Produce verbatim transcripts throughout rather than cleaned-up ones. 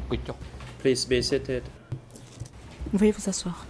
Please be seated. Veuillez vous asseoir.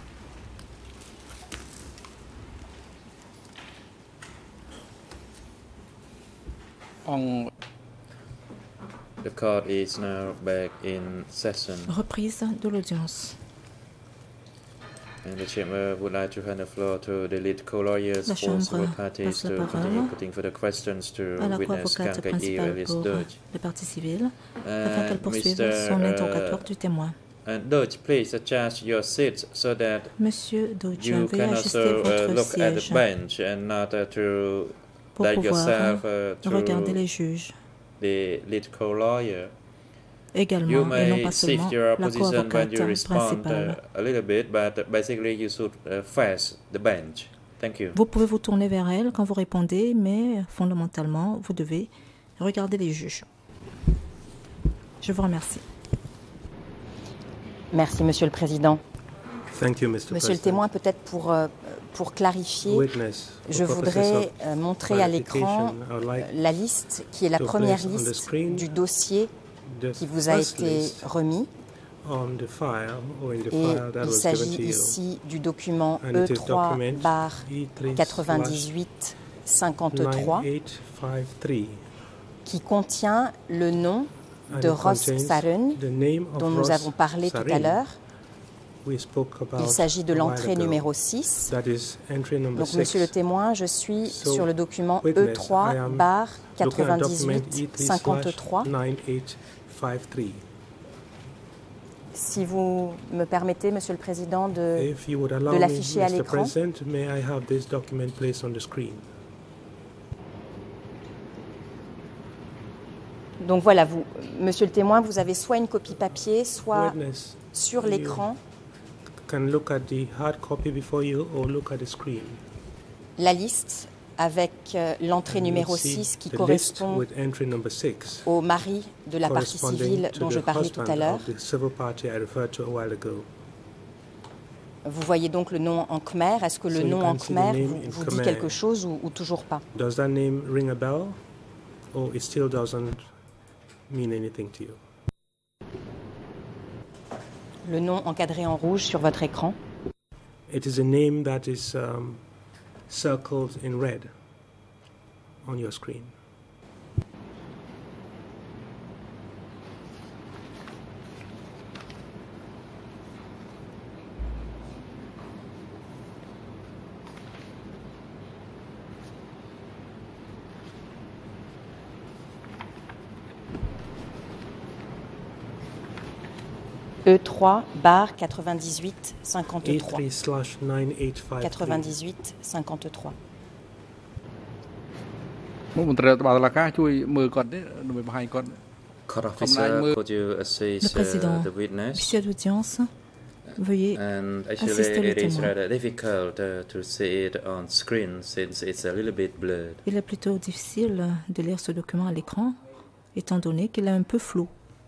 The court is now back in session. Reprise de l'audience. And the chamber would like to hand the floor to the lead co-lawyers La for civil Chambre parties passe la to continue parole putting further questions to à la witness co-avocate Kankai principale Alice pour Dodge. les parties civiles afin And qu'elle poursuive Mister son uh, interrogatoire du témoin. and Dodge, please adjust your seat so that Monsieur Dodge, you veuillez can ajuster also uh, votre look at the siège bench and not uh, to pour like pouvoir yourself uh, to regarder les juges the lead co-lawyer. You également et non may pas shift seulement your la position when co-avocate you respond principale. uh, a little bit, but basically you should uh, face the bench. Thank you. Vous pouvez vous tourner vers elle quand vous répondez, mais fondamentalement, vous devez regarder les juges. Je vous remercie. Merci, Monsieur le Président. Thank you, Mister Monsieur le témoin, peut-être pour, euh, pour clarifier, Witness, je voudrais euh, montrer à l'écran la liste qui est la première liste du dossier qui vous a été remis. Et il s'agit ici du document E trois barre quatre-vingt-dix-huit cinquante-trois qui contient le nom de Ross Sarun dont nous avons parlé tout à l'heure. Il s'agit de l'entrée numéro six. Donc, Monsieur le témoin, je suis sur le document E trois barre quatre-vingt-dix-huit cinquante-trois. Si vous me permettez, Monsieur le Président, de, de l'afficher à l'écran. Donc voilà, vous, Monsieur le témoin, vous avez soit une copie papier, soit sur l'écran. La liste avec euh, l'entrée numéro six qui correspond au mari de la partie civile dont je parlais tout à l'heure. Vous voyez donc le nom en khmer. Est-ce que le nom en khmer vous, vous dit quelque chose ou, ou toujours pas? Does that name ring a bell or it still doesn't mean anything to you? Le nom encadré en rouge sur votre écran. It is a name that is um, circled in red on your screen. E trois barre quatre-vingt-dix-huit cinquante-trois. quatre-vingt-dix-huit cinquante-trois. Court officer, could you Le assist président, uh, the witness? officier d'audience, veuillez And assister actually, le it is témoin. rather difficult uh, to see it on screen since it's a little bit blurred. Il est plutôt difficile de lire ce document à l'écran, étant donné qu'il est un peu flou.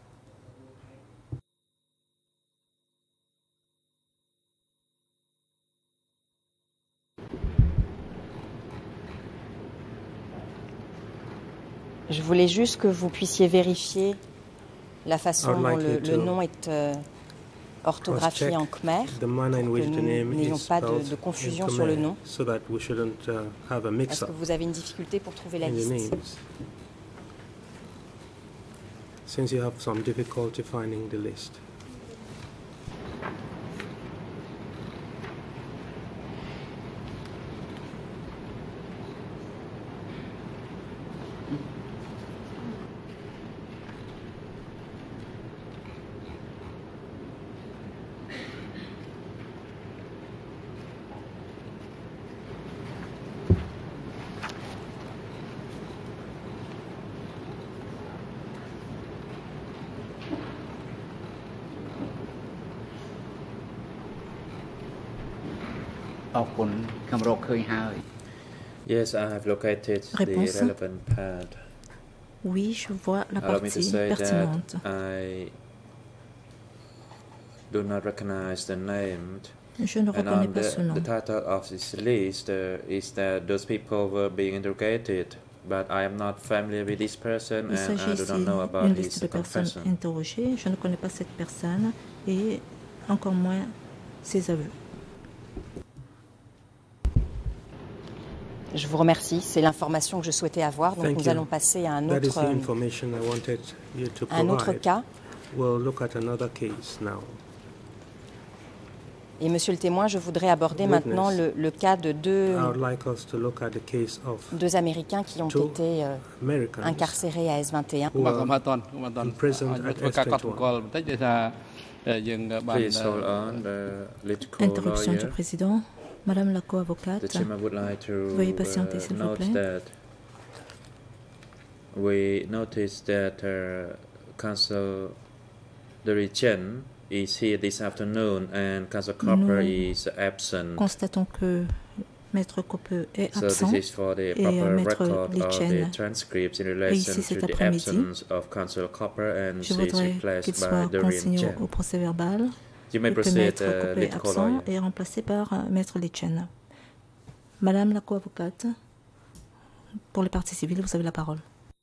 Je voulais juste que vous puissiez vérifier la façon dont like le, you le to nom est euh, orthographié en khmer, The manner in que which the nous name n'ayons is pas de, spelled de in confusion sur le Khmer, nom. so that we shouldn't uh, have a Est-ce mix-up que vous avez une difficulté pour trouver la in the liste? names. Since you have some difficulty finding the list. Yes, I have located Réponse. the relevant part. Oui, je vois la Allow me to partie say pertinente. that I do not recognize the name. Je ne And reconnais on pas the, ce nom. the title of this list uh, is that those people were being interrogated but I am not familiar with this person Il and s'agit I do ici not know about d'une his liste de personnes confession. interrogées. Je ne connais pas cette personne et encore moins ses aveux. Je vous remercie. C'est l'information que je souhaitais avoir. Donc Thank nous you. allons passer à un That is autre, the information I wanted you to un autre provide. cas. We'll look at another case now. Et monsieur le témoin, je voudrais aborder Witness. maintenant le, le cas de deux, I would like us to look at the case of deux Américains qui ont two été euh, Americans incarcérés à S vingt et un. who បាទ are សូមអរគុណសូមអរគុណ imprisoned at ធ្វើការកត់ S សម្គាល់បន្តិចដោយសារយើងបាន Please hold on, the political Interruption du lawyer. président. Madame la The co-avocate, chairman would like to Veuillez patienter, uh, s'il vous note plaît. that we noticed that uh, Council Dorichen is here this afternoon and Council Copper Nous is absent. constatons que Maître Copper est So absent this is for the et proper euh, Maître record of the Lichen transcripts in est relation ici to cet the après-midi. absence of Council Copper and Je she is voudrais qu'il replaced by soit Dorian consigné Chen. au, au procès verbal You may et que proceed, Maître uh, Copper est political absent lawyer. et remplacé par euh, Maître Lichen. Madame la co-avocate, pour les parties civiles, vous avez la parole.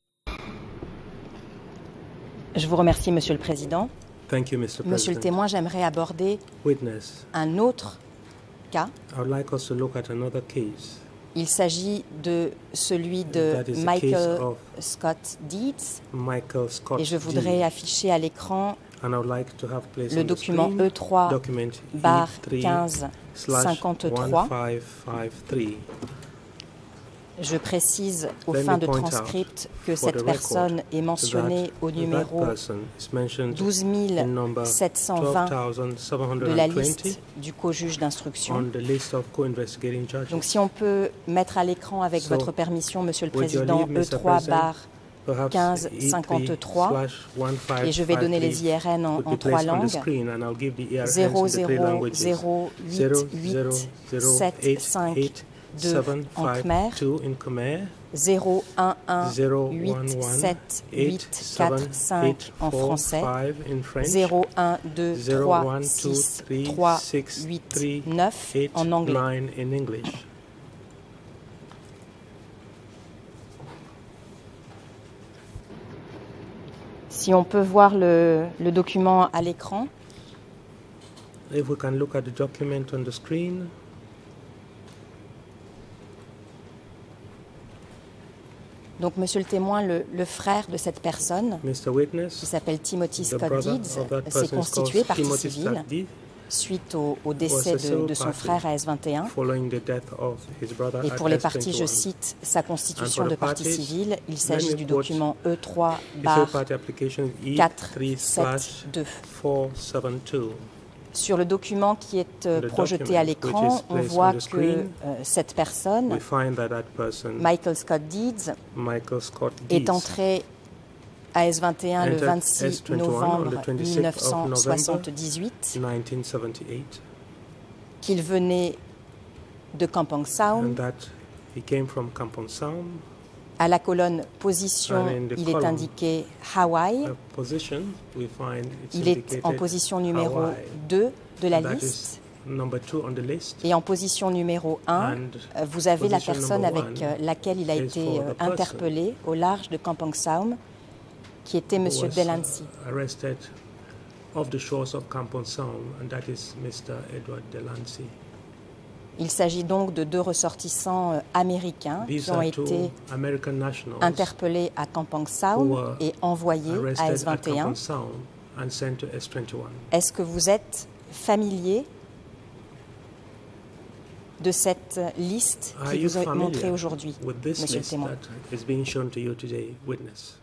Je vous remercie, monsieur le président. Thank you, Mister Monsieur le President. témoin, j'aimerais aborder Witness, un autre cas. I would like us to look at another case. Il s'agit de celui de That is the Michael case of Scott Deeds. Michael Scott Et je voudrais Deeds. afficher à l'écran And I would like to have placed le on the document screen E trois document barre E three quinze slash cinquante-trois. one five five three. Je précise aux Let me fins de point out transcript que for the cette record personne est mentionnée that au that numéro person is mentioned douze in number sept cent vingt twelve seven de la vingt liste du co-juge d'instruction. on the list of co-investigating judges. Donc si on peut mettre à l'écran avec So, votre permission, Monsieur le would you Président, leave, E Mister trois President? barre Perhaps quinze E three cinquante-trois slash one five et je vais donner five les I R N en, would be en trois placed on the langues. screen and I'll give the E R Ns zéro in the three zéro languages. zéro huit zero huit zero zero sept eight cinq eight deux seven en five khmer, two in Khmer, zéro un un zero huit one one sept eight huit seven quatre cinq eight en four français, five in French, zéro un deux zero trois one two six three trois six huit three neuf eight en anglais. nine in English. Si on peut voir le, le document à l'écran, If we can look at the document on the screen, donc Monsieur le témoin, le, le frère de cette personne, Mister qui Witness, s'appelle Timothy the Scott brother Deeds, of that s'est person is constitué called partie Timothy civile Scott Deeds, suite au, au décès de, de son frère à S vingt et un. following the death of his brother Et at pour les S parties, je twenty-one. cite sa constitution And for de the partie parties, civile. Il let s'agit me du quote document E trois The barre third-party application E quatre three slash sept deux. four seven two. Sur le document qui est euh, The projeté à document l'écran, which is on placed voit on the que screen, euh, cette personne, We find that that person, Michael Scott Deeds, Michael Scott est Deeds, entré à S vingt et un le entered vingt-six S vingt et un on novembre the twenty-sixth mille neuf of cent November soixante-dix-huit, nineteen seventy-eight, qu'il venait de Kampong Saum. and that he came from Kampong Saum. À la colonne position, And in the il est column, indiqué Hawaï. A position, we find it's Il est indicated en position numéro Hawaii. deux de la That liste. is number two on the list. Et en position numéro un, And euh, vous avez la position personne number avec one euh, laquelle il a is été for euh, the person interpellé au large de Kampong Saum, qui était who Monsieur was, Delancey. uh, arrested off the shores of Kampong Saum, and that is Mister Edward Delancey. Il s'agit donc de deux ressortissants euh, américains These qui ont are two été American nationals interpellés à Kampong who Saum were et envoyés à arrested S at vingt et un. Kampong Saum and sent to S twenty-one. Est-ce que vous êtes familier de cette liste Are qui you vous est montrée familiar aujourd'hui, with this Monsieur le list témoin? that is being shown to you today, witness?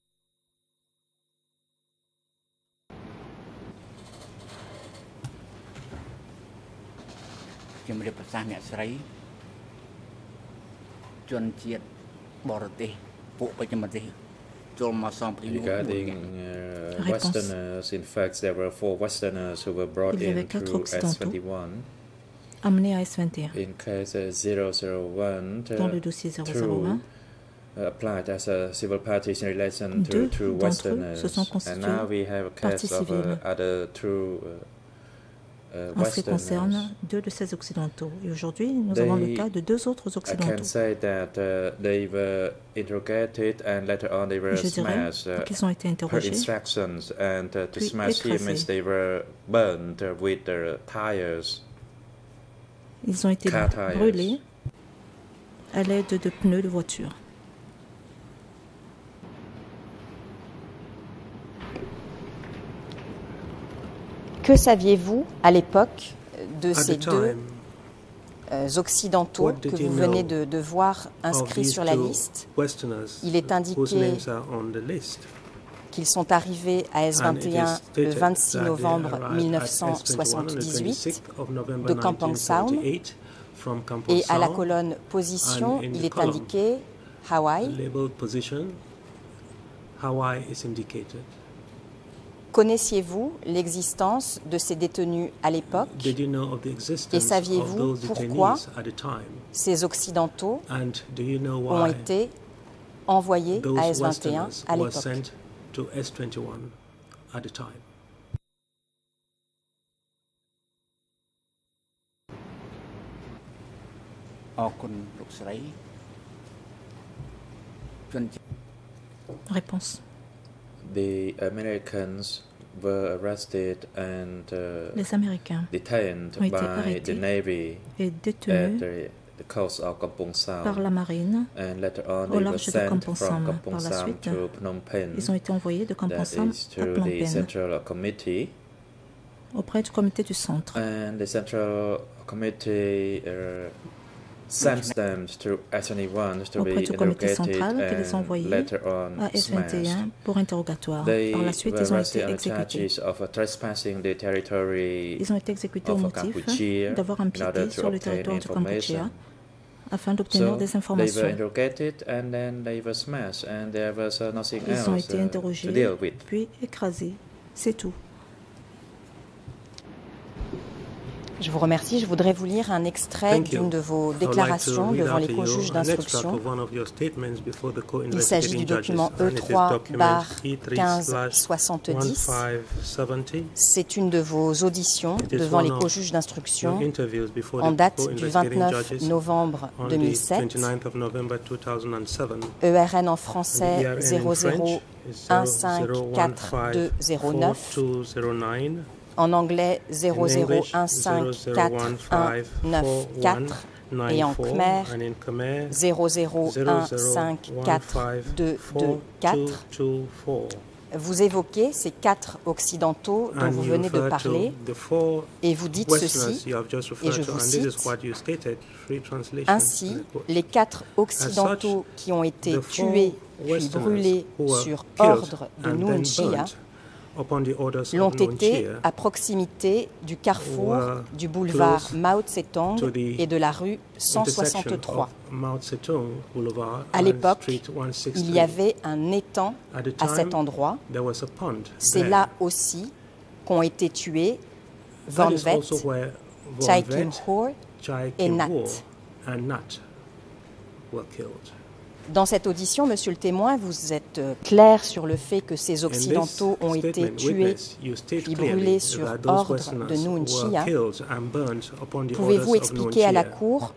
Regarding uh, Réponse. Westerners, in fact, there were four Westerners who were brought Il y avait in quatre through S Occidentaux twenty-one. amené à S vingt et un. In case uh, zero zero one, Dans le uh, dossier zéro two zéro un, uh, applied as a civil parties in relation to Deux two d'entre eux Westerners. se sont And constitués now we have a partie case of uh, civile. other two uh, uh, en ce qui concerne Westerners. deux de ces occidentaux. Et aujourd'hui, nous They- avons le cas de deux autres I can occidentaux. say that uh, they were interrogated and later on they were Je dirais smashed uh, qu'ils ont été per interrogés, instructions, and uh, to puis smash him means écrasés. they were burned uh, with their tires. Ils ont été Car tires. brûlés à l'aide de pneus de voiture. Que saviez-vous à l'époque de At ces the deux time, euh, occidentaux what que did you vous venez know de, de voir of inscrits these sur la two liste, Westerners il est whose indiqué names are on the list. qu'ils sont arrivés à S And vingt it et un is le stated vingt-six that they novembre arrived mille at neuf cent S twenty-one on the soixante-dix-huit twenty-sixth of November de Kampong Sound, nineteen seventy-eight from Kampong et à la Sound, colonne position, and in il the est column, indiqué Hawaï. labeled position, Hawaii is indicated. Connaissiez-vous l'existence de ces détenus à l'époque? Did you know of the existence Et of saviez-vous those pourquoi detainees at the time? Ces occidentaux And do you know ont why été envoyés those à S vingt et un Westerners à were l'époque. sent to S twenty-one at the time? Réponse. The Americans were arrested and uh, Les Américains detained ont été by arrêtés the Navy et at détenus the, the coast of Kampong par Sound, la marine. and later on au they were large de sent Kampong from Sam. Kampong Par la Sam suite, to Phnom Penh. Ils ont été envoyés de Kampong That Sam is à to Phnom the Penh, Central Committee, auprès du comité du centre. and the Central Committee uh, sent them to S twenty-one to Auprès be du comité interrogated central qui les a and envoyés later on à S vingt et smashed. un pour interrogatoire. They Par la suite, were ils ont arrested été on the exécutés. charges of uh, trépassing the territory Ils ont été exécutés au of motif Kampuchea d'avoir in order empiété to sur le obtain territoire du Kampuchea information. afin d'obtenir So des they were informations. interrogated and then they were smashed, and there was uh, nothing Ils ont else été uh, to interrogés, deal with. puis écrasés. C'est tout. Je vous remercie. Je voudrais vous lire un extrait Thank you. d'une de vos I would like to déclarations read devant out les to co-juges you an extract d'instruction. of one of your statements before the Il s'agit du co-investigating judges, document and E it is trois document E three quinze slash soixante-dix. fifteen seventy. C'est une de vos auditions It is devant one les of co-juges Your d'instruction interviews before en the date du co-investigating vingt-neuf judges novembre on deux the mille sept. twenty-ninth of November two thousand seven. E R N en And français the E R N in zéro zéro French is un zero cinq zero one quatre deux five zéro four neuf. two zero nine. En anglais zéro In zéro English, un cinq quatre un neuf quatre et en khmer and in Khmer zéro zéro un cinq quatre deux deux quatre. two four. Vous évoquez ces quatre occidentaux dont And vous you venez de refer parler to the four et vous dites Westerners ceci, you have just et referred je to, vous and this is cite, what you stated, free translation. ainsi, les quatre occidentaux qui ont été The four tués puis Westerners brûlés who were sur killed ordre de and then Nuon Chea burnt upon the orders l'ont of Nuon été Chea à proximité du carrefour were du boulevard close Mao Tse-tung to the et de la rue cent intersection soixante-trois. of Mao Tse-tung Boulevard À and l'époque, Street one sixty-three. il y avait un étang At the à cet time, endroit. there was a pond C'est there. là aussi qu'ont été tués That Van is Vet, also where Von Chai Vet, Kim-hor Chai et Nat. Kim-hor and Nat were killed. Dans cette audition, monsieur le témoin, vous êtes euh, clair sur le fait que ces In this Occidentaux ont été statement, tués witness, you state puis clearly brûlés sur that those ordre Westerners de Nuon were Chea. killed and burnt upon the Pouvez-vous orders of Nuon expliquer à la Chea. Cour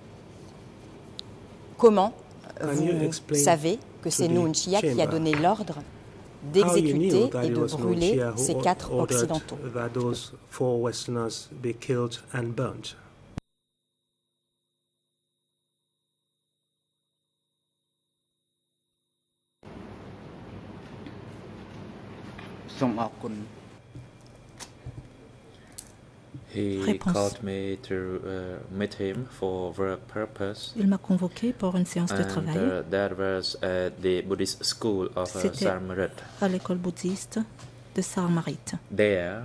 comment Can vous you explain savez que to c'est the Nuon Chea qui a chamber donné l'ordre how you d'exécuter knew that et it de was Nuon brûler Chea who ces quatre ordered Occidentaux? that those four Westerners be killed and burnt? He Réponse. called me to uh, meet him for work purpose, Il m'a convoqué pour une séance de and travail uh, that was at the Buddhist school of uh, C'était- Sarmarat. à l'école bouddhiste de Sarmarit. There,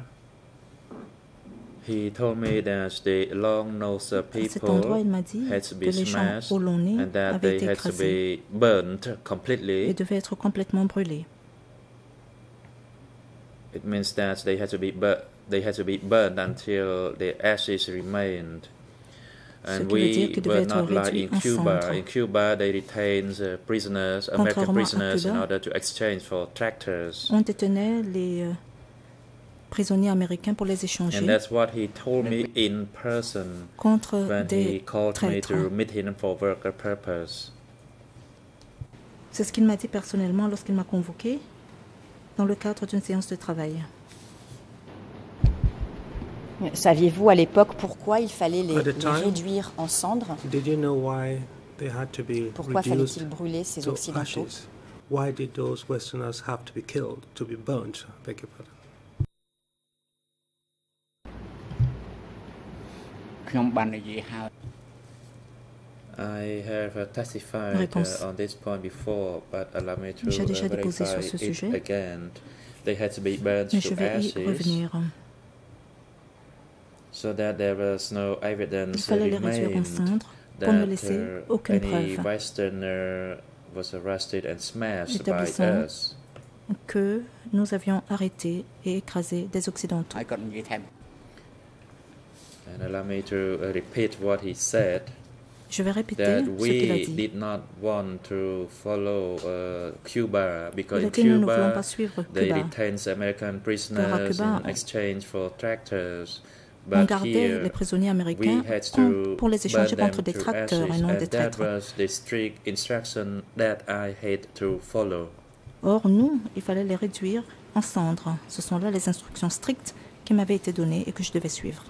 he told me that the long-nosed À cet endroit, il people m'a dit had to que be les gens smashed au long nez and that avaient they été had to écrasés be burnt et completely. devaient être complètement brûlés. It means that they had to be bur- they had to be burned until the ashes remained. Ce And qui veut dire we qu'ils were devaient être not like réduits in en Cuba. cendres. In Cuba, they retained uh, prisoners, American Contrairement à prisoners, in Cuba, order to exchange for tractors. On détenait les, euh, prisonniers américains pour les échanger And that's what he told me in person contre when des he called me traîtres. to meet him for work purpose. C'est ce qu'il m'a dit personnellement lorsqu'il m'a convoqué dans le cadre d'une séance de travail. Saviez-vous à l'époque pourquoi il fallait les, les time, réduire en cendres? Did you know why they had to be Pourquoi reduced fallait-il brûler ces to Occidentaux? ashes? Why did those Westerners have to be killed, to be burnt? Beg your pardon. I have uh, testified Réponse. uh, on this point before, but allow me to J'ai déjà uh, déposé verify sur ce it sujet. again. They had to be burnt Mais je to vais y ashes revenir. so that there was no Il evidence fallait les réduire en remained cendres pour ne that laisser uh, aucune any preuve Westerner was arrested and smashed by établissant us. que nous avions arrêté et écrasé des Occidentaux. And allow me to uh, repeat what he said. Je vais répéter That ce qu'il a we dit. did not want to follow uh, Cuba because Il a in dit nous ne voulons Cuba pas suivre they Cuba. detained American prisoners Car à Cuba, in exchange for tractors. On But gardait here les prisonniers we américains had com- to pour les échanger burn contre them des to tracteurs et ashes, non and des that traîtres. was the strict instruction that I had to follow. Or, nous, il fallait les réduire en cendres. Ce sont là les instructions strictes qui m'avaient été données et que je devais suivre.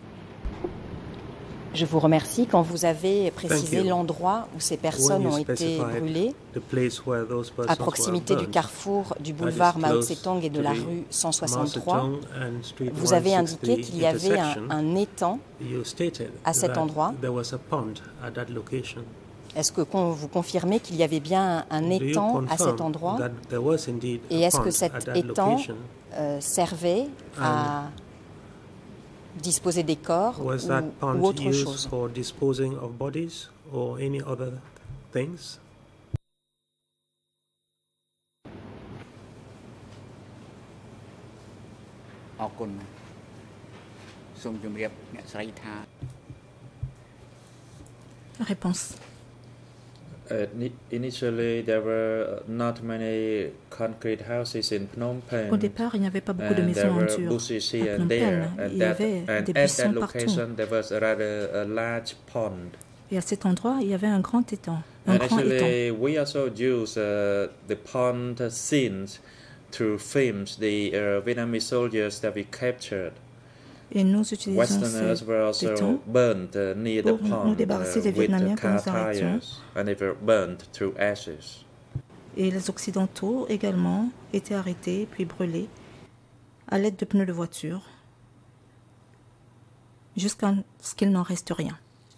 Je vous remercie. Quand vous avez précisé Thank you. l'endroit où ces personnes When you ont été specified brûlé, the place where those persons à proximité were du burnt, carrefour du that is boulevard Mao close Tse-tung et de to la the rue cent Mao soixante-trois, Zedong and Street vous avez one indiqué sixty qu'il y avait un, intersection. un étang. You stated à cet that endroit. there was a pond at that location. Est-ce que con- vous confirmez qu'il y avait bien un, un Do you étang à cet confirm endroit? that there was indeed Et a est-ce que pond cet at that étang location? euh, servait à disposer des corps Was ou, that ou pond autre used chose? for disposing of bodies or any other things? Réponse. Uh, ni- initially, there were not many concrete houses in Phnom Penh. Au départ, il n'y avait pas beaucoup de And there maisons en were dur bushes à here Phnom and there. Penh. And, Il y that, avait and des at that buissons partout. location, there was a rather a large pond. Et à cet endroit, il y avait un grand étang. Un And grand étang. actually, we also use uh, the pond scenes to film the uh, Vietnamese soldiers that we captured. Et nous utilisons Westerners were cet also étang burnt uh, near the pour nous pond uh, débarrasser des with the Vietnamiens que car nous arrêtions. tires, and they were burnt to ashes. Et les Occidentaux également étaient arrêtés puis brûlés à l'aide de pneus de voiture jusqu'à ce qu'il n'en reste rien.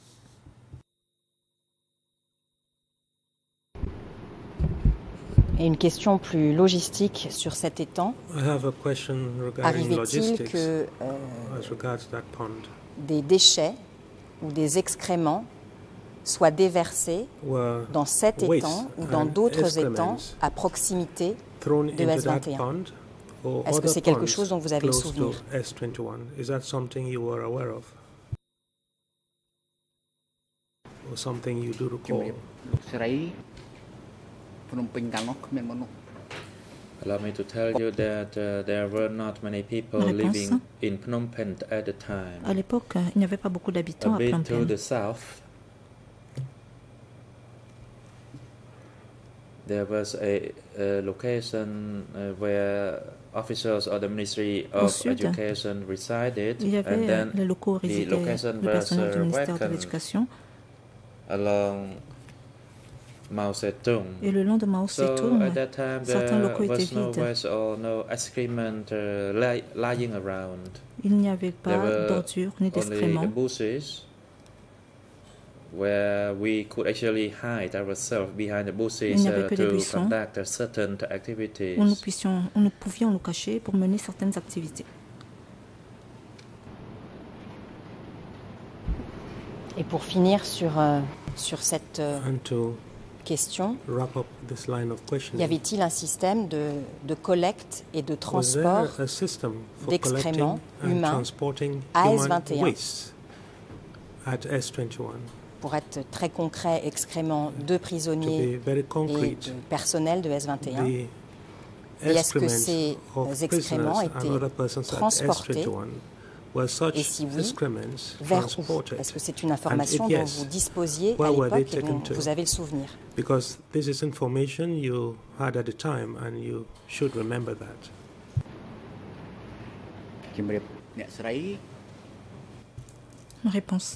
Et une question plus logistique sur cet étang. I have a question regarding Arrivait-il logistics que euh, as regards that pond. des déchets ou des excréments soient déversés Were dans cet waste étang ou dans and d'autres étangs excrements à proximité thrown de into S that vingt et un? pond or Est-ce que other c'est quelque ponds chose dont vous avez le close to souvenir? S twenty-one? Is that something you were aware of? Or something you do recall? Allow me to tell you that uh, there were not many people Réponse. living in Phnom Penh at the time. À l'époque, il n'y avait pas beaucoup d'habitants A à Phnom bit to Penh. the south, there was a, a location uh, where officers of the Ministry Au of sud, Education resided, Il y and avait then les locaux où the résidait location le was personnel du uh, ministère de vacant l'Éducation. along Mao Zedong. Et le long de Mao So Zedong, at that time certains there locaux étaient was no vides. waste or no excrement uh, li- lying around. Il n'y avait There pas were d'ordures ni only d'excréments. bushes where we could actually hide ourselves behind the Il bushes n'y avait uh, que des to buissons conduct certain activities. où nous, puissions, où nous pouvions nous cacher pour mener certaines activités. Et pour finir sur, euh, sur cette euh, And to question, wrap up this line of y questioning, avait-il un système de, de collecte et de was transport there a system for d'excréments collecting and humains transporting à S human vingt et un? waste at S twenty-one? Pour être très concret, excréments de To prisonniers be very et concrete, de personnel de S vingt et un? the Et est-ce que ces excréments étaient transportés? Et si oui, vers où? Est-ce que c'est une information dont vous disposiez à l'époque et dont vous avez le souvenir? Because this is information you had at the time and you should remember that. Réponse.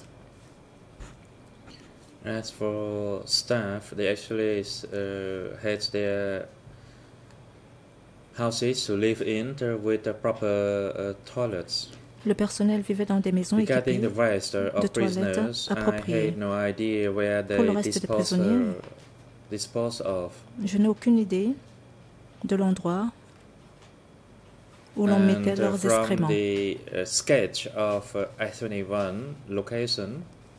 As for staff, they actually uh, had their houses to live in with the proper uh, toilets. Le personnel vivait dans des maisons équipées the rest of de toilettes appropriées. I had no idea where they Pour le reste des prisonniers, dispose of. Je n'ai aucune idée de l'endroit où l'on mettait leurs from excréments. The uh, sketch of uh, S twenty-one location,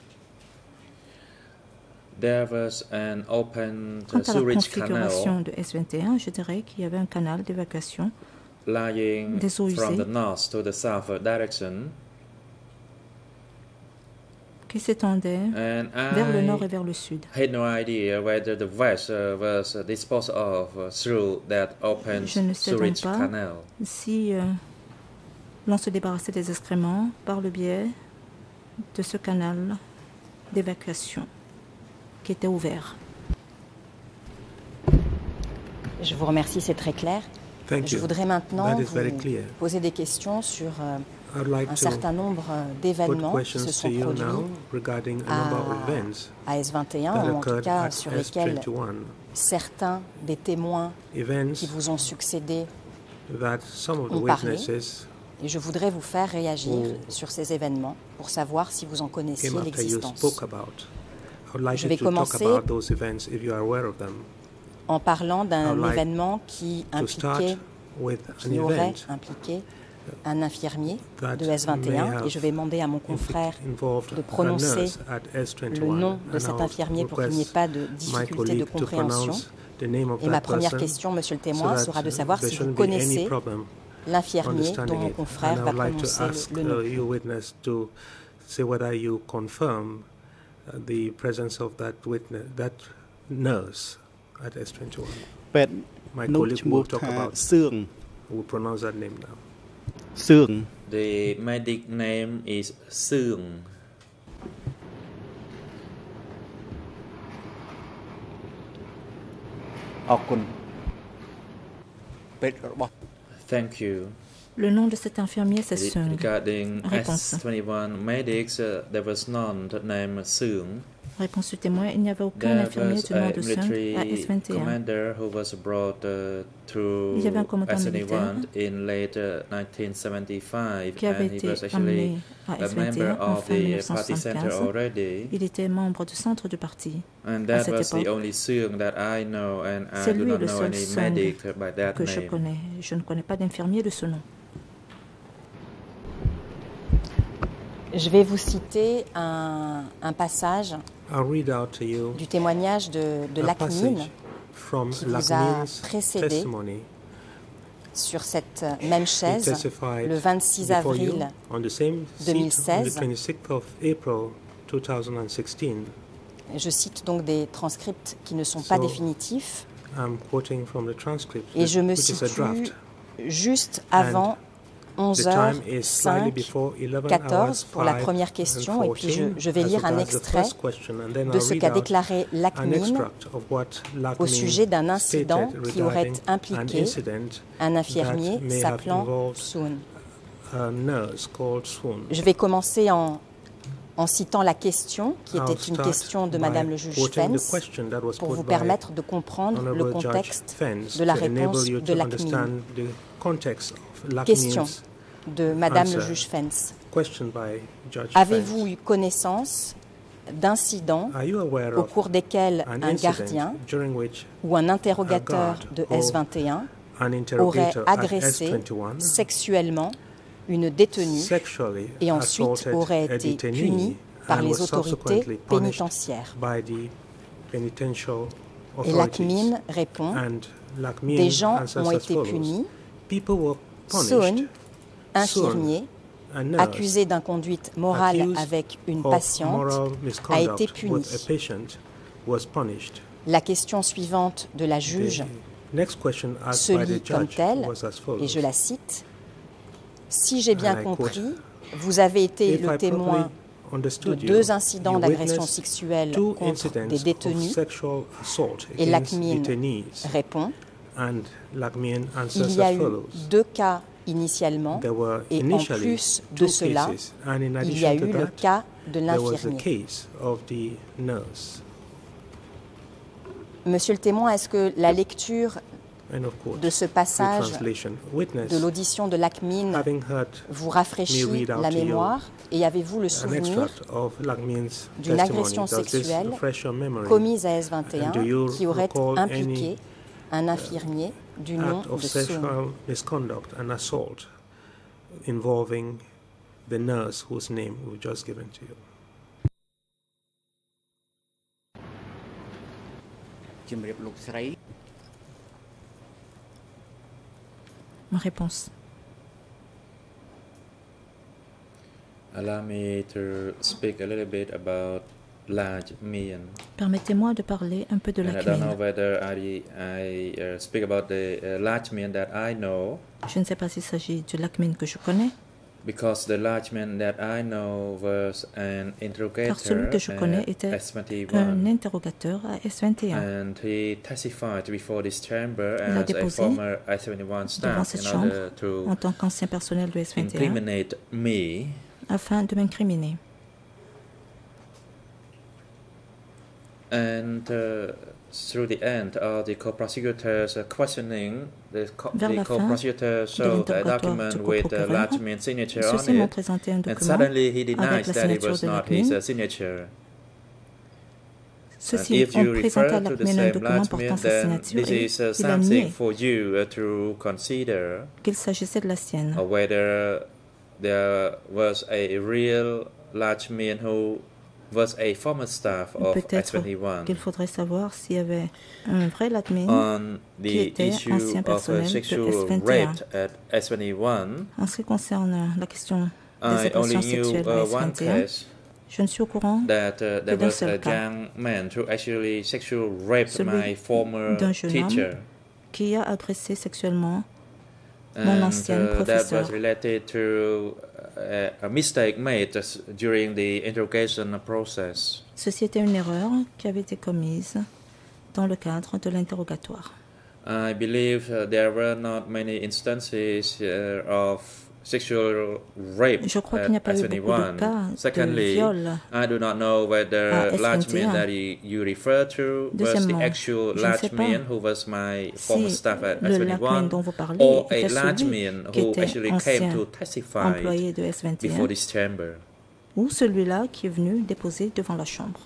there was an open Quant à la sewage configuration canal de S vingt et un, je dirais qu'il y avait un canal d'évacuation lying des eaux from usées the north to the south direction, qui s'étendait and vers le nord et I vers le sud. had no idea whether the waste uh, was disposed of uh, through that open Je ne sais donc sewage pas canal. si euh, l'on se débarrassait des excréments par le biais de ce canal d'évacuation qui était ouvert. Je vous remercie, c'est très clair. Thank Je you. voudrais maintenant That is vous very clear. poser des questions sur euh, I'd like un to certain nombre euh, put d'événements qui se questions sont to you produits now regarding a à, number of events à S vingt et un, that ou en tout occurred cas at sur S lesquels twenty-one. certains des témoins Events qui vous ont succédé that some of the ont parlé. witnesses Et je voudrais vous faire réagir who sur ces événements pour savoir si vous en connaissiez came after you l'existence. spoke about. I would like Je you vais to talk commencer about those events if you are aware of them. En parlant d'un I'd like événement qui To start impliquait, with an qui aurait event impliqué un infirmier that de S vingt et may un, have et je vais demander à mon confrère involved de a prononcer nurse at S le twenty-one, nom de and cet I'll infirmier pour qu'il n'y ait request pas de my difficulté de colleague to compréhension. pronounce the name of Et ma that première person question, monsieur le so témoin, that sera de savoir there si vous shouldn't be any connaissez problem l'infirmier dont understanding mon it. confrère And I va would like to prononcer ask le, le nom. uh, you witness to say whether you confirm uh, the presence of that witness, that nurse at S twenty-one. ពេទ្យ My នោះ colleague ឈ្មោះ will talk ថា about សឿង will pronounce that name now. សឿង The medic name is Seung. អរគុណពេទ្យរបស់ Thank you. Le nom de cet infirmier, c'est Seung. Regarding Réponse. S twenty-one medics, uh, there was none named Seung. Réponse du témoin, il n'y avait aucun There infirmier was du nom a de Seung à S vingt military et un. commander who was brought uh, through Il y avait un commandant S twenty-one militaire in late uh, nineteen seventy-five, qui avait and he été was actually amené à a S vingt et member un en of fin the party center dix-neuf cent soixante-quinze. already. Il était membre du centre du parti. And à that cette was the époque. only Seung that I know, and I C'est do lui not le know seul any Seung medic by that que je name. connais. Je ne connais pas d'infirmier de ce nom. Je vais vous citer un, un passage I'll read out to you du témoignage de, de a Lacmine passage from qui vous a Lacmine's précédé testimony. sur cette même He chaise testified le vingt-six before you avril on the same deux mille seat on the seize. twenty-sixth of April two thousand sixteen. Je cite donc des transcripts qui ne sont pas So, définitifs I'm quoting from the transcript, et je me which is a situe draft. juste avant The onze heures time is slightly cinq, before eleven quatorze hours pour la five première and question, et puis je, fourteen je vais as lire un regards the extrait first question, and then de I'll ce read qu'a out déclaré an Lacmine extract of what au Lacmine sujet d'un incident stated qui aurait regarding an impliqué incident un infirmier that may have s'appelant involved Soon. a nurse called Swoon. Je vais commencer en, en citant la question, qui I'll était une start question de by Madame le juge quoting the Fens, question that was pour put vous by permettre de comprendre le Honorable Judge contexte Fens de la to enable réponse you de to Lacmine. understand the context of Question Lacmine's de Madame le answer. juge Fens. question by Judge Avez-vous Fens. eu connaissance d'incidents Are you aware au of cours desquels an un incident gardien during which ou un interrogateur guard de or S vingt et un an aurait interrogator at S agressé twenty-one sexuellement une détenue sexually et ensuite assaulted aurait a été detainee puni par and les was autorités subsequently punished pénitentiaires? by the penitential Et authorities. Lacmine répond, And Lacmine des gens answers ont as été follows. punis. People were punished. Soon, infirmier, a nurse accusé d'inconduite morale accused avec une of patiente, moral a misconduct été puni. with a patient was punished. La question suivante de la juge The se lit comme tel, et je la cite. Si j'ai bien compris, vous avez été le témoin de deux incidents d'agression sexuelle contre des détenus, et Lakmin répond. Il y a eu deux cas initialement, et en plus de cela, il y a eu le cas de l'infirmier. Monsieur le témoin, est-ce que la lecture de ce passage de l'audition de Lakmin vous rafraîchit la mémoire et avez-vous le souvenir d'une agression sexuelle commise à S vingt et un qui aurait impliqué un infirmier du nom de Soon? Involving the nurse whose name we've just given to you. Ma réponse. Allow me to speak a little bit about large mean. Permettez-moi de parler un peu de And la I don't know Lakmin. whether I, I uh, speak about the uh, large mean that I know, Je ne sais pas s'il s'agit du Lakmin que je connais, because the large man that I know was an car celui que je connais interrogator était at S un twenty-one. interrogateur à S vingt et un. And he testified before this chamber Il a as a déposé former S twenty-one devant staff cette in chambre order to en tant qu'ancien personnel de S vingt et un incriminate me. afin de m'incriminer. And uh, through the end, all the co-prosecutors are questioning. The, co Vers the la fin co-prosecutor de showed a l'interrogatoire document du with the coprocureur, large man's signature on ceux-ci m'ont it. présenté un And document suddenly he avec denies la that it signature was de not his Lakmin. uh, signature. Ceux-ci if ont you présenté à refer to the Lakmin un same document large portant man, sa then signature this et is uh, il a something nié for you uh, to consider, qu'il s'agissait de la sienne. or whether there was a real large man who was a former staff of S Peut-être twenty-one. qu'il faudrait savoir s'il y avait un vrai Lakmin On qui the était issue ancien of personnel uh, de sexual S vingt et un. rape at S twenty-one, En ce qui concerne la question des I only agressions knew sexuelles à uh, S one vingt et un, case je ne suis au courant that uh, there d'un was seul a cas. young man who actually sexual raped Celui my former d'un jeune teacher. homme qui a agressé sexuellement mon And ancien uh, that professeur. was related to uh, a mistake made s- during the interrogation process. Ceci était une erreur qui avait été commise dans le cadre de l'interrogatoire. I believe uh, there were not many instances uh, of sexual rape Je crois qu'il n'y a at pas S eu beaucoup de twenty-one. cas de Secondly, viol. I do not know à whether S large vingt et un. man that you, you refer to was the Deuxièmement, actual je ne sais large pas man who was my former si staff at le S Lakmin twenty-one, dont vous parlez or a était large celui man qui who était actually came ancien to testify employé de S vingt et before un this chamber. ou celui-là qui est venu déposer devant la Chambre.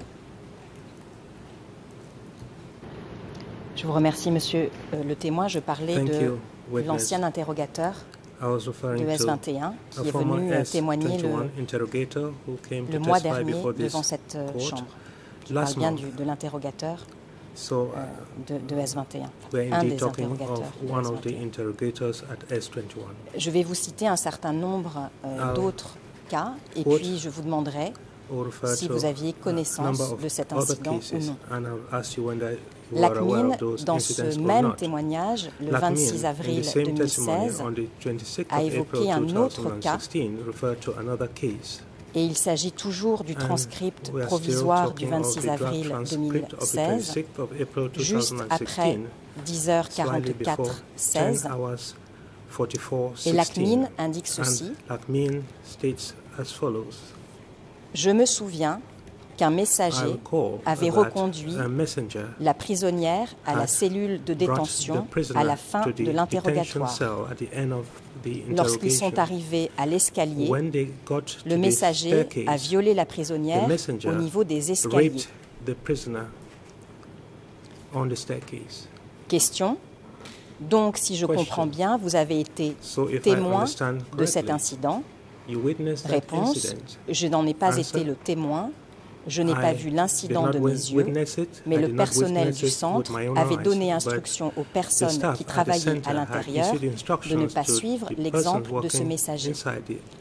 Je vous remercie, monsieur euh, le témoin. Je parlais Thank de you, witness. l'ancien interrogateur I was referring de S to vingt et un qui a est former venu euh, S témoigner le, twenty-one interrogator who came le to mois testify dernier before this devant cette euh, court. chambre. Je parle Last bien month. du, de l'interrogateur So euh, uh, de, de S vingt et un, we're un indeed des talking interrogateurs of de one S of the vingt et un. interrogators at S twenty-one. Je vais vous citer un certain nombre euh, I'll d'autres cas et quote puis je vous demanderai Or refer si to vous aviez a connaissance number of de cet other incident ou cases, non. and I'll ask you whether you are aware Lakmin, of those dans incidents ce or même not. témoignage, le Lakmin, vingt-six in avril the same deux mille testimony seize, on the twenty-sixth a of évoqué April un autre cas, twenty sixteen, referred to another case. et il s'agit toujours du And transcript we are still provisoire du talking of vingt-six the draft avril transcript of the deux mille seize, twenty-sixth of April juste après twenty sixteen, dix heures slightly before quarante-quatre seize, ten hours forty-four et Lakmin sixteen. indique ceci. And Lakmin states as follows. Je me souviens qu'un I messager recall avait that reconduit a messenger la prisonnière à la had cellule de brought détention the prisoner à la fin to the de l'interrogatoire. detention cell at the end of the Lorsqu'ils sont interrogation. arrivés à l'escalier, When they got to le the messager staircase, a violé la prisonnière the messenger au niveau des escaliers. raped the prisoner on the staircase. Question. Donc, si je Question. comprends bien, vous avez été So if I témoin understand de cet correctly, incident. you witnessed that Réponse. incident. Je n'en ai pas Answer. été le témoin. Je n'ai pas I vu did l'incident not de wit- mes yeux, witness it. mais I le did not personnel witness du it centre with my own avait eyes, donné but instruction aux the personnes staff qui at the travaillaient center à had l'intérieur issued de ne instructions pas to suivre the l'exemple person de ce working messager. inside the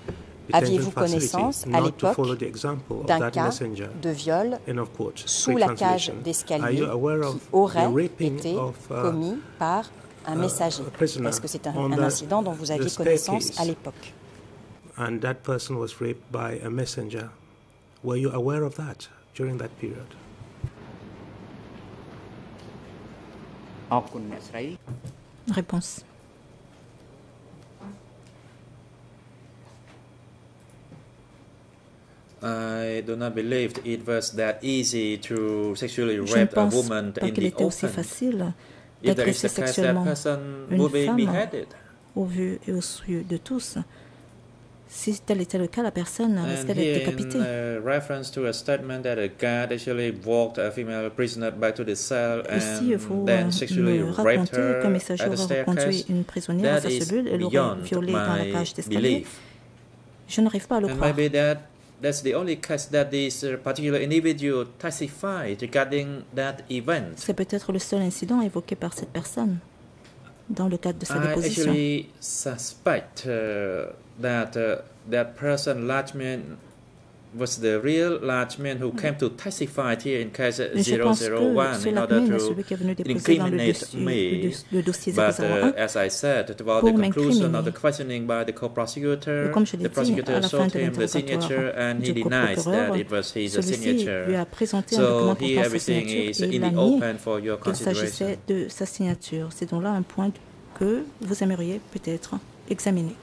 Aviez-vous connaissance à l'époque d'un cas de viol sous la cage d'escalier qui aurait été commis par un messager? Est-ce que c'est un, un incident dont vous aviez connaissance à l'époque? And that person was raped by a messenger. Were you aware of that during that period? Réponse. I do not believe it was that easy to sexually Je ne rape a pense woman pas in qu'il the était aussi open. facile If there is d'agresser the case, that sexuellement person une would be femme beheaded. au vu et au su de tous. Si tel était le cas, la personne And risquait d'être here décapitée. in uh, reference to a statement that a guard actually walked a female prisoner back to the cell Ici, il and faut then euh, sexually me raped raconter her qu'un messager at the aurait reconduit staircase. une prisonnière à That sa is cellule et l'aurait beyond violée dans la my cage d'escalier. belief. Je n'arrive pas à le And croire. maybe that that's the only case that this uh, particular individual testified regarding that event. C'est peut-être le seul incident évoqué par cette personne dans le cadre de sa I déposition. actually suspect uh, that uh, that person, large man, was the real large man who came to testify here in case Je zero pense zero que one ce in order Lachman est to celui qui est venu déposer dans le incriminate dossier, me. le, le dossier But zéro zéro uh, un. as I said, about Pour the conclusion m'incriminer. of the questioning by the co-prosecutor, Et comme je l'ai the dit, prosecutor à la fin showed de him the signature l'interrogatoire and he du denies coprocureur, that it was his celui-ci lui signature. a présenté un So document here portant sa everything signature is et in il a the nié open for your qu'il s'agissait consideration. de sa signature. C'est donc là un point que vous aimeriez peut-être examiner.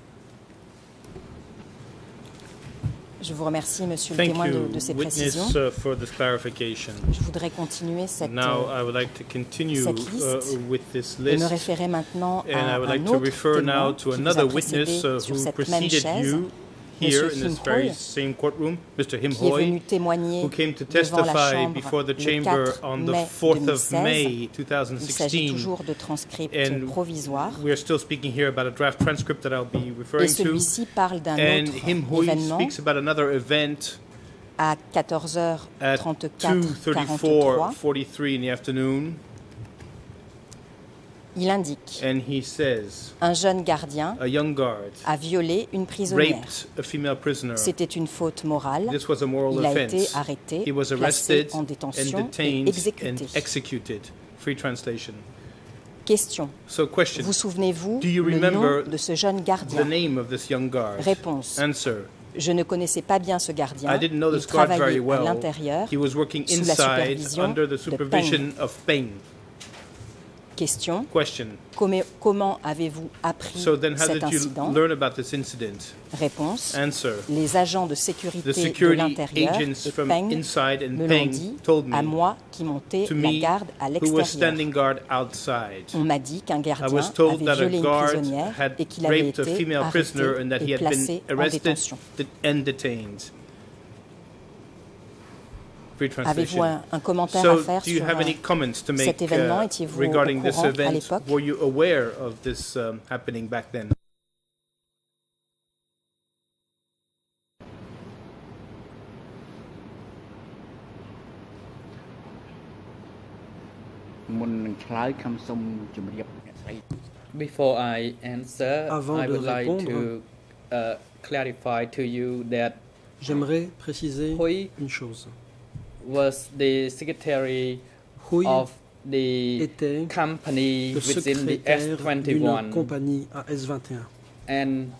Je vous remercie, Monsieur le Thank témoin, de, you, de ces witness, précisions. uh, for this clarification. Je voudrais continuer cette, Now, euh, I would like to continue cette uh, liste with this et me list, référer maintenant and à I would un like to autre refer now témoin to qui vous another a précédé witness uh, sur who cette même preceded chaise, you here Monsieur in this Kim very Hoy, same courtroom, Mister Him qui est venu Hoy, témoigner who came to devant la testify Chambre before the le chamber quatre on the mai fourth deux mille of seize. May two thousand Il s'agit sixteen. toujours de transcripts And provisoires. we are still speaking here about a draft transcript that I'll be Et referring to. celui-ci parle d'un And autre Him Hoy événement speaks about another event à quatorze heures at trente-quatre two thirty-four forty-three in the afternoon. Il indique And he says, un jeune gardien a young guard a violé une prisonnière. raped a female prisoner. C'était une faute morale. This was a moral Il a été offense. arrêté, He was placé arrested en and détention et detained and exécuté. executed. Free translation. Question. So question, Vous souvenez-vous do you le remember nom de ce jeune the gardien? name of this young guard? Réponse. Answer, Je ne connaissais pas bien ce gardien. I didn't know Il this guard very travaillait à well. l'intérieur. He was working sous la inside supervision under the de supervision of Peng. Question. Question, Comment, comment avez-vous appris so then how cet did you incident? learn about this incident? Réponse. Answer, Les agents de the sécurité de security l'intérieur agents et from Peng inside and me l'ont Peng dit told à me, moi qui montais to la me, garde à who was l'extérieur. standing guard outside. On m'a dit qu'un I gardien was told avait that a violé une guard prisonnière had et qu'il avait raped a été female prisoner arrêté and that he et had been placé en arrested détention. and detained. Free Avez-vous translation. un, un commentaire à So, faire do you sur have euh, any comments to make cet événement? uh, Étiez-vous regarding au this courant à event? l'époque? Were you aware of this um, happening back then? Before I answer, Avant I de would like répondre, to uh, clarify to you that J'aimerais préciser Hoy une chose. was the secretary Hoy of the était company le within the secrétaire S d'une twenty-one, compagnie à S vingt et un. and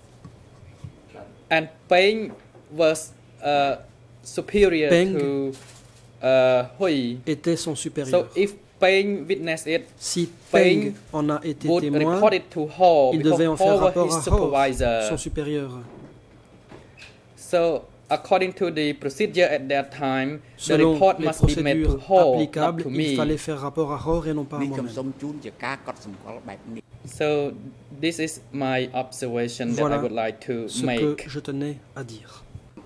and Peng was uh, superior Peng to uh, Hui. était son So supérieur. if Peng witnessed it, Si Peng Peng en a été would témoin, report it to Ho il because devait en faire Ho was rapport his à Ho, supervisor. son supérieur. So according to the procedure at that time, the Selon report les must be made to procédures Ho, not applicables, to il me. fallait faire rapport à Hor et non pas à moi-même. So this is my observation that I Voilà would like to ce que make, je tenais à dire.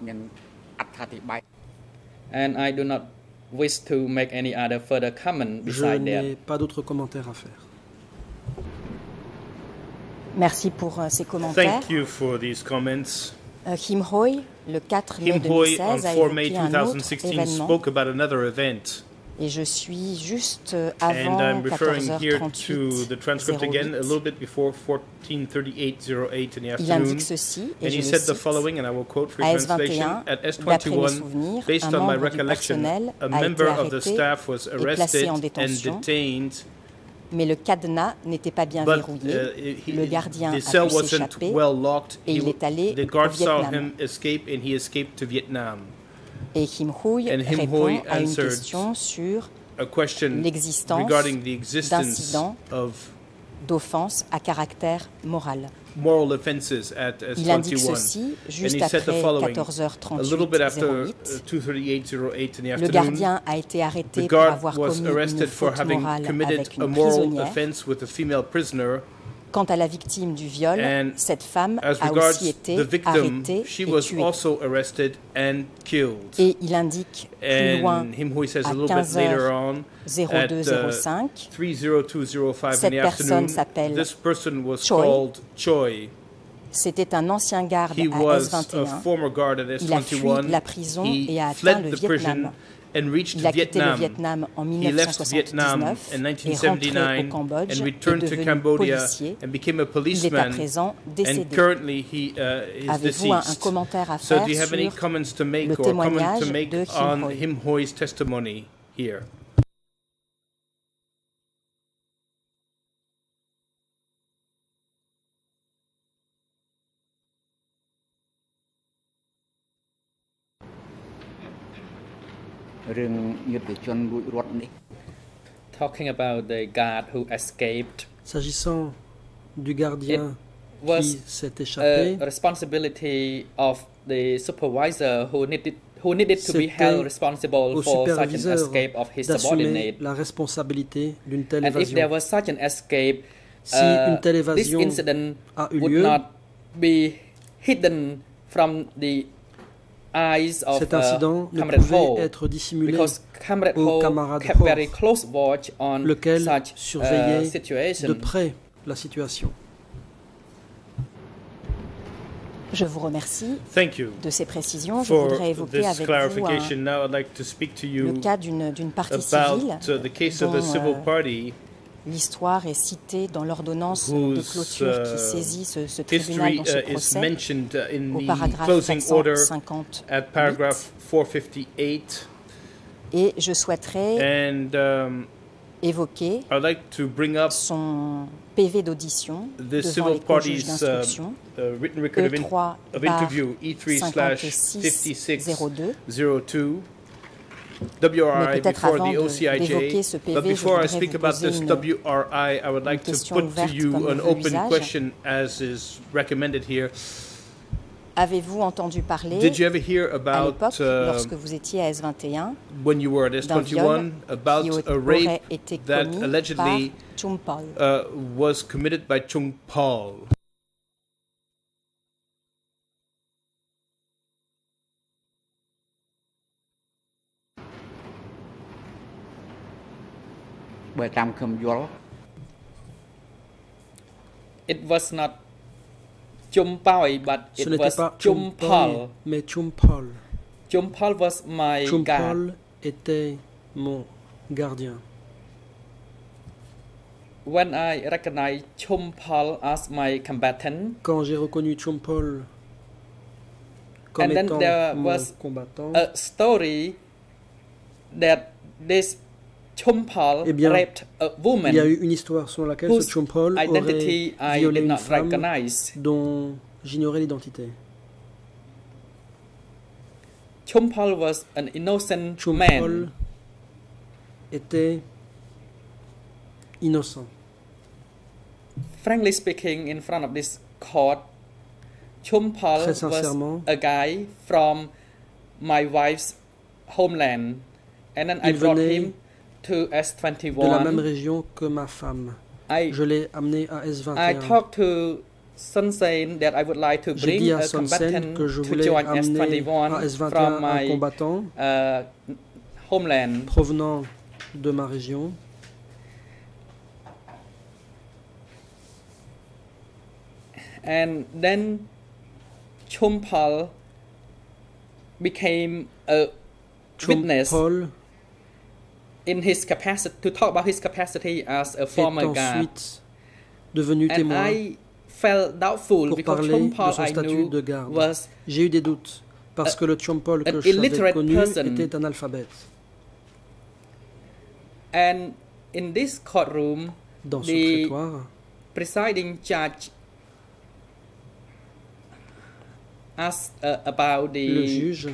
and I do not wish to make any other further comment Je beside that. n'ai pas d'autres commentaires à faire. Merci pour euh, ces commentaires. Thank you for these comments. Euh, Kim Hoy, le quatre mai Kim Hoy on deux mille seize, a four May évoqué un autre twenty sixteen événement spoke about another event Et je suis juste avant And I'm referring quatorze here heures to the transcript again, a little bit before fourteen thirty-eight oh eight in the Il afternoon. indique ceci, et And je he le said the cite, following, and I will quote free à S translation. vingt et un, At S d'après mes twenty-one, souvenirs, based un on my membre du recollection, personnel a a member été of the arrêté staff was et arrested placé en and détention, detained. mais le cadenas n'était pas bien But verrouillé. uh, he, Le gardien the a cell pu wasn't s'échapper well locked. et He il w- est allé the au guard saw Vietnam. him escape, and he escaped to Vietnam. Et Kim Huy And Him répond Huy à une answered question sur A question l'existence regarding the existence d'incidents of d'offenses à caractère moral. moral offenses at S Il indique twenty-one. ceci And juste he said the après following, quatorze heures a little bit trente-huit after zéro uh, huit. two thirty-eight oh eight in the Le afternoon, gardien a été arrêté the pour guard avoir was commis une arrested for faute having morale committed avec a une moral prisonnière. offense with a female prisoner. Quant à la victime du viol, And cette femme as a regards aussi été the victim, arrêtée she et was tuée. also arrested and killed. Et il indique plus loin, And Him Huy says a à little bit quinze later heures on, zéro at deux zéro uh, cinq, three oh two oh five in cette the personne afternoon, s'appelle this person was Choi. called Choi. c'était un ancien garde He à S was vingt et a un. former guard at S Il a fui twenty-one. la prison He et a atteint fled le the prison Vietnam. and reached Il a quitté le Vietnam. Vietnam en He left Vietnam mille neuf cent soixante-dix-neuf in et nineteen rentré au seventy-nine Cambodge and et returned to devenu Cambodia policier. and became a Il est à policeman. présent And décédé. currently he uh, is Avez-vous un, un deceased. commentaire à So faire do you have any sur comments to make le or comment témoignage to make de Kim on Huy? Him Huy's testimony here? Talking about the guard who escaped, S'agissant du gardien was qui s'est échappé, a responsibility of the supervisor who needed who needed to be held C'était responsible au for such an superviseur escape of his d'assumer subordinate. la responsabilité d'une telle And if there évasion. was such an escape, Si uh, une telle this évasion incident a eu would lieu, not be hidden from the eyes of cet uh, incident ne Comrade Ho, pouvait être dissimulé, because Comrade au Ho camarade kept Ho, very close watch on lequel such uh, surveillait situation. de près la situation. Je vous remercie Thank you de ces précisions. Je for voudrais évoquer this avec vous clarification. un- Now I'd like to speak to le you cas d'une d'une partie civile about uh, the case of a dont civil euh, party l'histoire est citée dans l'ordonnance de whose clôture qui uh, saisit ce, ce tribunal history dans ce uh, is procès mentioned uh, in au the paragraphe closing order quatre cent cinquante. at paragraph four fifty-eight. Et je souhaiterais And um, évoquer I'd like to bring up son P V d'audition the devant civil les co-juges party's d'instruction, uh, uh, written record of, E in, trois of bar interview E three slash cinquante-six zéro deux. fifty-six zero two. W R Mais I peut-être before avant the de- O C I d'évoquer J. ce P V, But je before I voudrais speak vous about poser this une- W R I, I would like to question put to ouverte you comme an veut open l'usage. question as is recommended here. Avez-vous entendu parler Did you ever hear à about l'époque, uh, lorsque vous étiez à S vingt et un, when you were at S d'un twenty-one viol about qui a aurait rape été that commis allegedly par Chung Paul? uh, was committed by Chung Paul? It was not Chum Pao, but Ce it n'était was pas Chum Chumpol, Paul. mais Chumpol. Chum Paul was my guard. Chumpol était mon gardien. When I recognized Chum Paul as my combatant, Quand j'ai reconnu Chumpol comme And then étant there mon was combattant, a story that this Chum Paul Eh bien, raped a woman il y a eu une histoire selon laquelle whose ce Chumpol identity aurait I violé did une not femme recognize. dont j'ignorais l'identité. Chum Paul was an innocent Chumpol man. était innocent. Frankly speaking, in front of this court, Chum Paul Très sincèrement, was a guy from my wife's homeland, and then I il brought venait him to S de la même twenty-one. région que ma femme. I Je l'ai amené à S vingt I et un. talked to Sun Sen that I would like to J'ai bring dit à a Son Sen combatant que je to voulais join S amener twenty-one à S vingt et from un un my combattant uh, homeland. provenant de ma région. And then Chum Paul became a witness Chumpol in his capacity, to talk about his capacity as a former guard. Devenu témoin And I felt doubtful pour because parler Chompol de son I statut knew de garde. was J'ai eu des doutes parce que le Chompol que an j'avais illiterate connu person. était analphabète. And in this courtroom, Dans ce the prétoire, presiding judge asked uh, about the le juge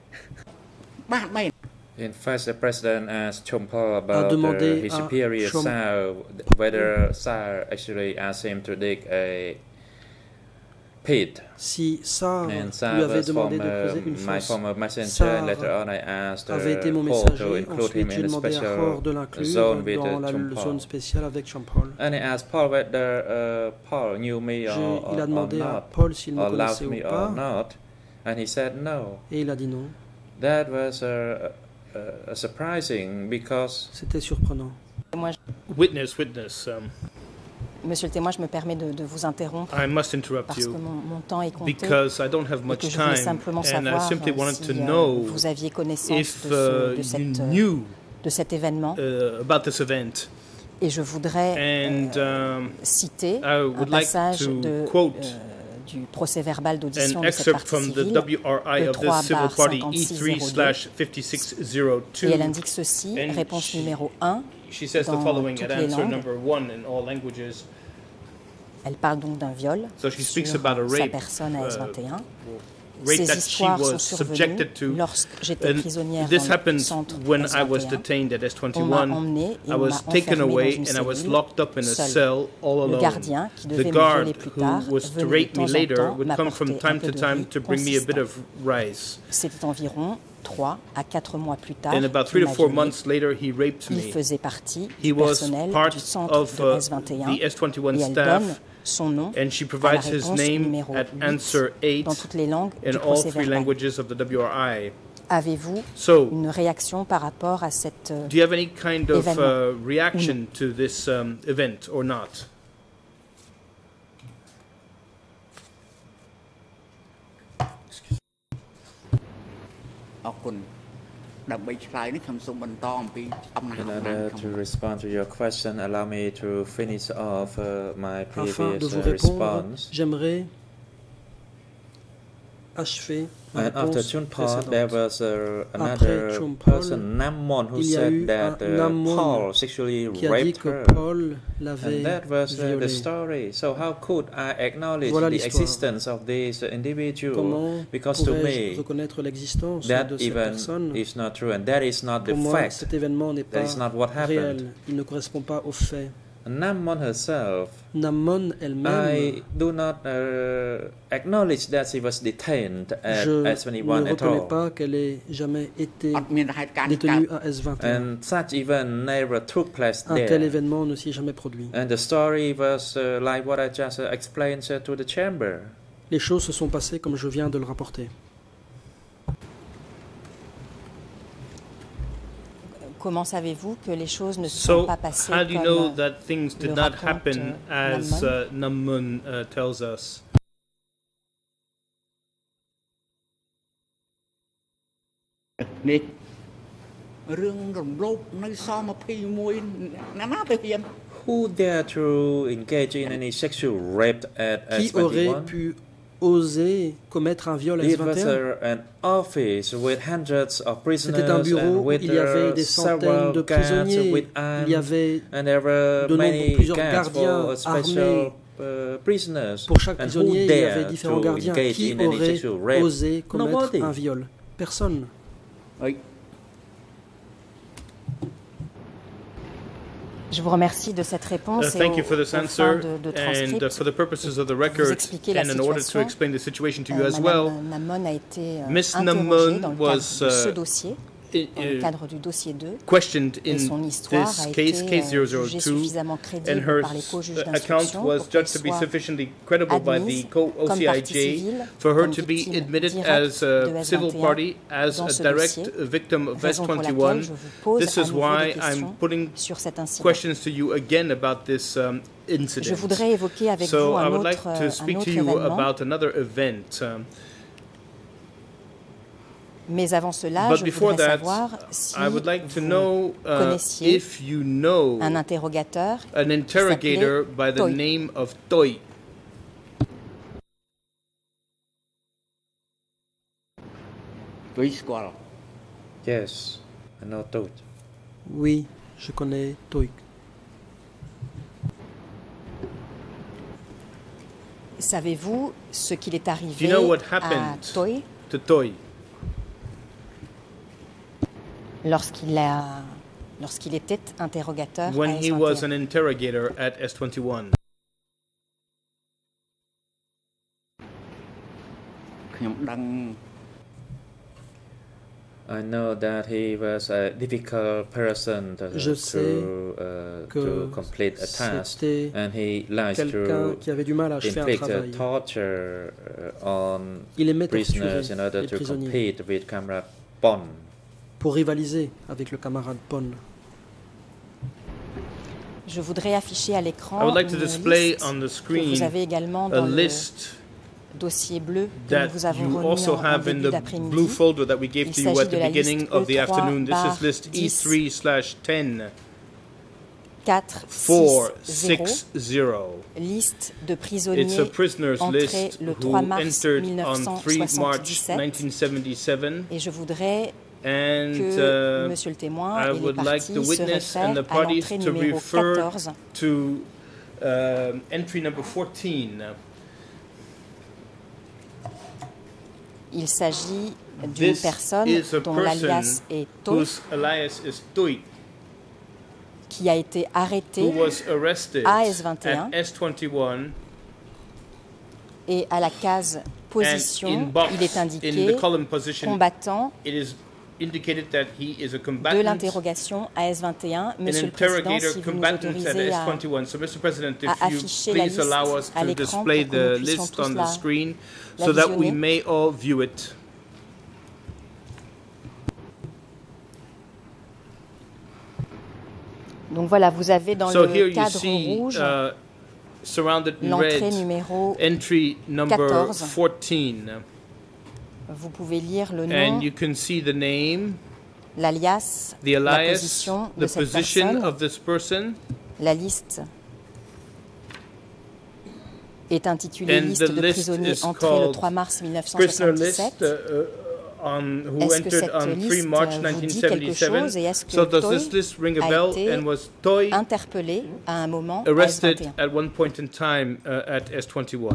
In fact, the president asked Chompol about demandé uh, his à superior Chom- Tsar, whether Tsar actually asked him to dig a pit. si Sarr And lui Tsar avait was demandé de former, creuser une my fosse. former messenger, Sarr and later on I asked uh, avait été mon Paul to messager. include him Ensuite, j'ai in a demandé à Paul de special l'inclure zone with dans uh, la Chompol. zone spéciale avec Chompol. And I asked Paul whether uh, Paul knew me or, J'ai- or, il a or demandé à not, Paul s'il me or loved connaissait me ou or pas, not, and he said no. et il a dit non. That was uh, uh, surprising because C'était surprenant. Moi, je- Witness, witness. Um, Monsieur le témoin, je me permets de, de vous interrompre I must interrupt parce que you mon, mon temps est compté because I don't have et much que je voulais time, simplement and I savoir simply euh, wanted si to euh, know vous aviez connaissance if de, ce- uh, de, you cette, euh, knew de cet événement. uh, about this event. Et je voudrais And euh, um, citer I un would like passage to de, quote euh, du procès-verbal d'audition an de cette excerpt partie from the civile. W R I le of the trois Civil barre Party E cinquante-six three zéro deux. slash fifty-six zero two. Et elle indique ceci, And réponse she- numéro un. She says the dans following toutes at les answer langues. number one in all languages. Elle parle donc d'un viol So she speaks sur about a sa rape, personne à S vingt et un. uh, rape Ces that she histoires sont was survenues subjected to. lorsque j'étais And prisonnière this dans le happened centre when S I was vingt et un. detained at S On m'a twenty-one. emmené et I on m'a was taken enfermé dans away une and I was cellule, locked up in a seul. cell all Le alone. gardien, qui The devait me guard violer plus who tard, was to venait de rape temps me en later temps would come from m'apporter un time peu to de time riz to bring me a bit consistant. of rice. C'était environ trois à quatre mois plus tard And about qu'il three to m'a four violée. months later, he raped Il me. faisait partie He du was personnel part du centre of de uh, S vingt et un the S twenty-one et elle donne staff, son nom and she à la provides his réponse name numéro at huit answer eight dans toutes les langues in du all procès three verbal. languages of the W R I. Avez-vous So, une réaction par rapport à cette euh, do you have any kind of événement? uh, reaction to this um, event or not? In order to respond to your question, allow me to finish off uh, my Afin de previous vous uh, répondre, response. j'aimerais achever ma And after réponse Chompol, there précédente. was uh, Après another Chompol, person, Nammon, who il y a said eu that un uh, Nammon Paul sexually qui a dit raped que her. Paul l'avait And that was uh, the violée. story. So how could I acknowledge Voilà the l'histoire. existence of this individual? Comment Because to pourrais-je me, reconnaître l'existence that de cette event personne? is not true, and that is not the Pour moi, fact. cet événement n'est That pas is not what happened. réel. Il ne correspond pas aux faits. Nammon herself, Nammon elle-même, I do not uh, acknowledge that she was detained at je S twenty-one ne at reconnais all. pas qu'elle ait jamais été détenue à S vingt et un. And such event never took place Un tel there. événement ne s'y est jamais produit. And the story was uh, like what I just uh, explained uh, to the chamber. Les choses se sont passées comme je viens de le rapporter. Comment savez-vous que les choses ne se So, sont pas passées how do you comme know euh, that things did le not raconte, happen euh, as Nammon? uh, Namun uh, tells us? Who dare to engage in any sexual rape at Qui S aurait twenty-one? pu oser commettre un viol à S It was vingt et un? uh, an office with hundreds of prisoners C'était un bureau and où with il y avait uh, des centaines several de guards prisonniers. with Il y arms, avait and there were de nombreux- many plusieurs guards gardiens for special armés. uh, prisoners. Pour chaque And who prisonnier, il y avait dare différents to gardiens. engage Qui in any aurait sexual rape? osé commettre Nobody. un viol? Personne. Je vous remercie de cette réponse Uh, et thank au, you for this au fin answer, de, de and uh, transcript. for the purposes of the Vous record, expliquer la and in order to situation. explain the situation to you Euh, as Madame well, Nammon a été euh, Miss interrogée Nammon dans le was, cadre de ce uh, dossier, i- dans le uh, cadre du dossier deux, questioned et in son histoire this a case, été case euh, zero zero jugée two, suffisamment and crédible her par les s- co-juges account d'instruction was pour qu'elle judged to be soit sufficiently credible by admise the co-O comme C I partie J civile, for her comme to be victime admitted directe as a de S civil vingt et un party, as dans a ce direct dossier, victim of S raison pour laquelle twenty-one. je vous pose This à is nouveau why des I'm questions putting sur cet incident. questions to you again about this um, incident. Je voudrais évoquer avec so vous I un would like autre, to euh, speak un to autre you événement. about another event. Um, Mais avant cela, je voudrais that, savoir si I would like to vous know, uh, connaissiez if you know un interrogateur an interrogator by the Toi. name of Toi. Yes, I know Toi. Oui, je connais Toi. Savez-vous ce qu'il est arrivé Do you know what à happened Toi to Toi lorsqu'il a lorsqu'il était interrogateur when à he S was vingt et un? an interrogator at S twenty-one? I know that he was a difficult person to, Je sais to, uh, to complete a task, c'était and he likes quelqu'un to qui avait du mal à achever un inflict uh, travail. torture uh, on Il aimait prisoners torturer in order les to prisonniers compete with Comrade Pon. pour rivaliser avec le camarade Pon. Je voudrais afficher à l'écran I would like to une display liste on the que screen vous avez également a dans le list dossier bleu que that nous vous avons you remis also en, en have in début the blue d'après-midi. folder that we gave Il to you s'agit at de the la beginning liste of the E trois afternoon. This is barre list E dix. three slash ten quatre four six zéro, six zero. liste de It's a prisonniers prisoners entrés list le who trois mars entered mille neuf on cent three March soixante-dix-sept. nineteen seventy-seven, Et je voudrais and que uh, Monsieur le témoin I et les would like parties the se witness and réfèrent the à parties l'entrée to numéro refer quatorze. to uh, entry number fourteen. Il s'agit d'une This personne is a dont person l'alias est Toi, whose alias is Toi, qui a été arrêté who was arrested à S vingt et un at S twenty-one, et à la case and in position, box, il est in indiqué the column position, combattant it is indicated that he is a de combatant, l'interrogation à S vingt et un. an Monsieur le Président, interrogator si vous nous combatant at autorisez S à, twenty-one. So, Mister President, à if you afficher la please allow us liste à to l'écran display pour que nous the puissions list tous on la- the screen la so that we visionner. may all view it. Donc voilà, vous avez dans So le here you cadre see, rouge uh, surrounded in l'entrée red, numéro entry number quatorze. fourteen. Vous pouvez lire le nom, And you can see the name, l'alias, the la alias, position de the cette position personne. of this person, La liste est intitulée And Liste the de list prisonniers is entrés le called trois mars mille neuf cent prisoner soixante-dix-sept. list uh, uh, on who Est-ce que entered cette on three liste March vous nineteen dit quelque seventy-seven. chose et est-ce que So does Toi this list ring a a bell? été And was Toi interpellé à un moment à S vingt arrested et un? at one point in time uh, at S twenty-one?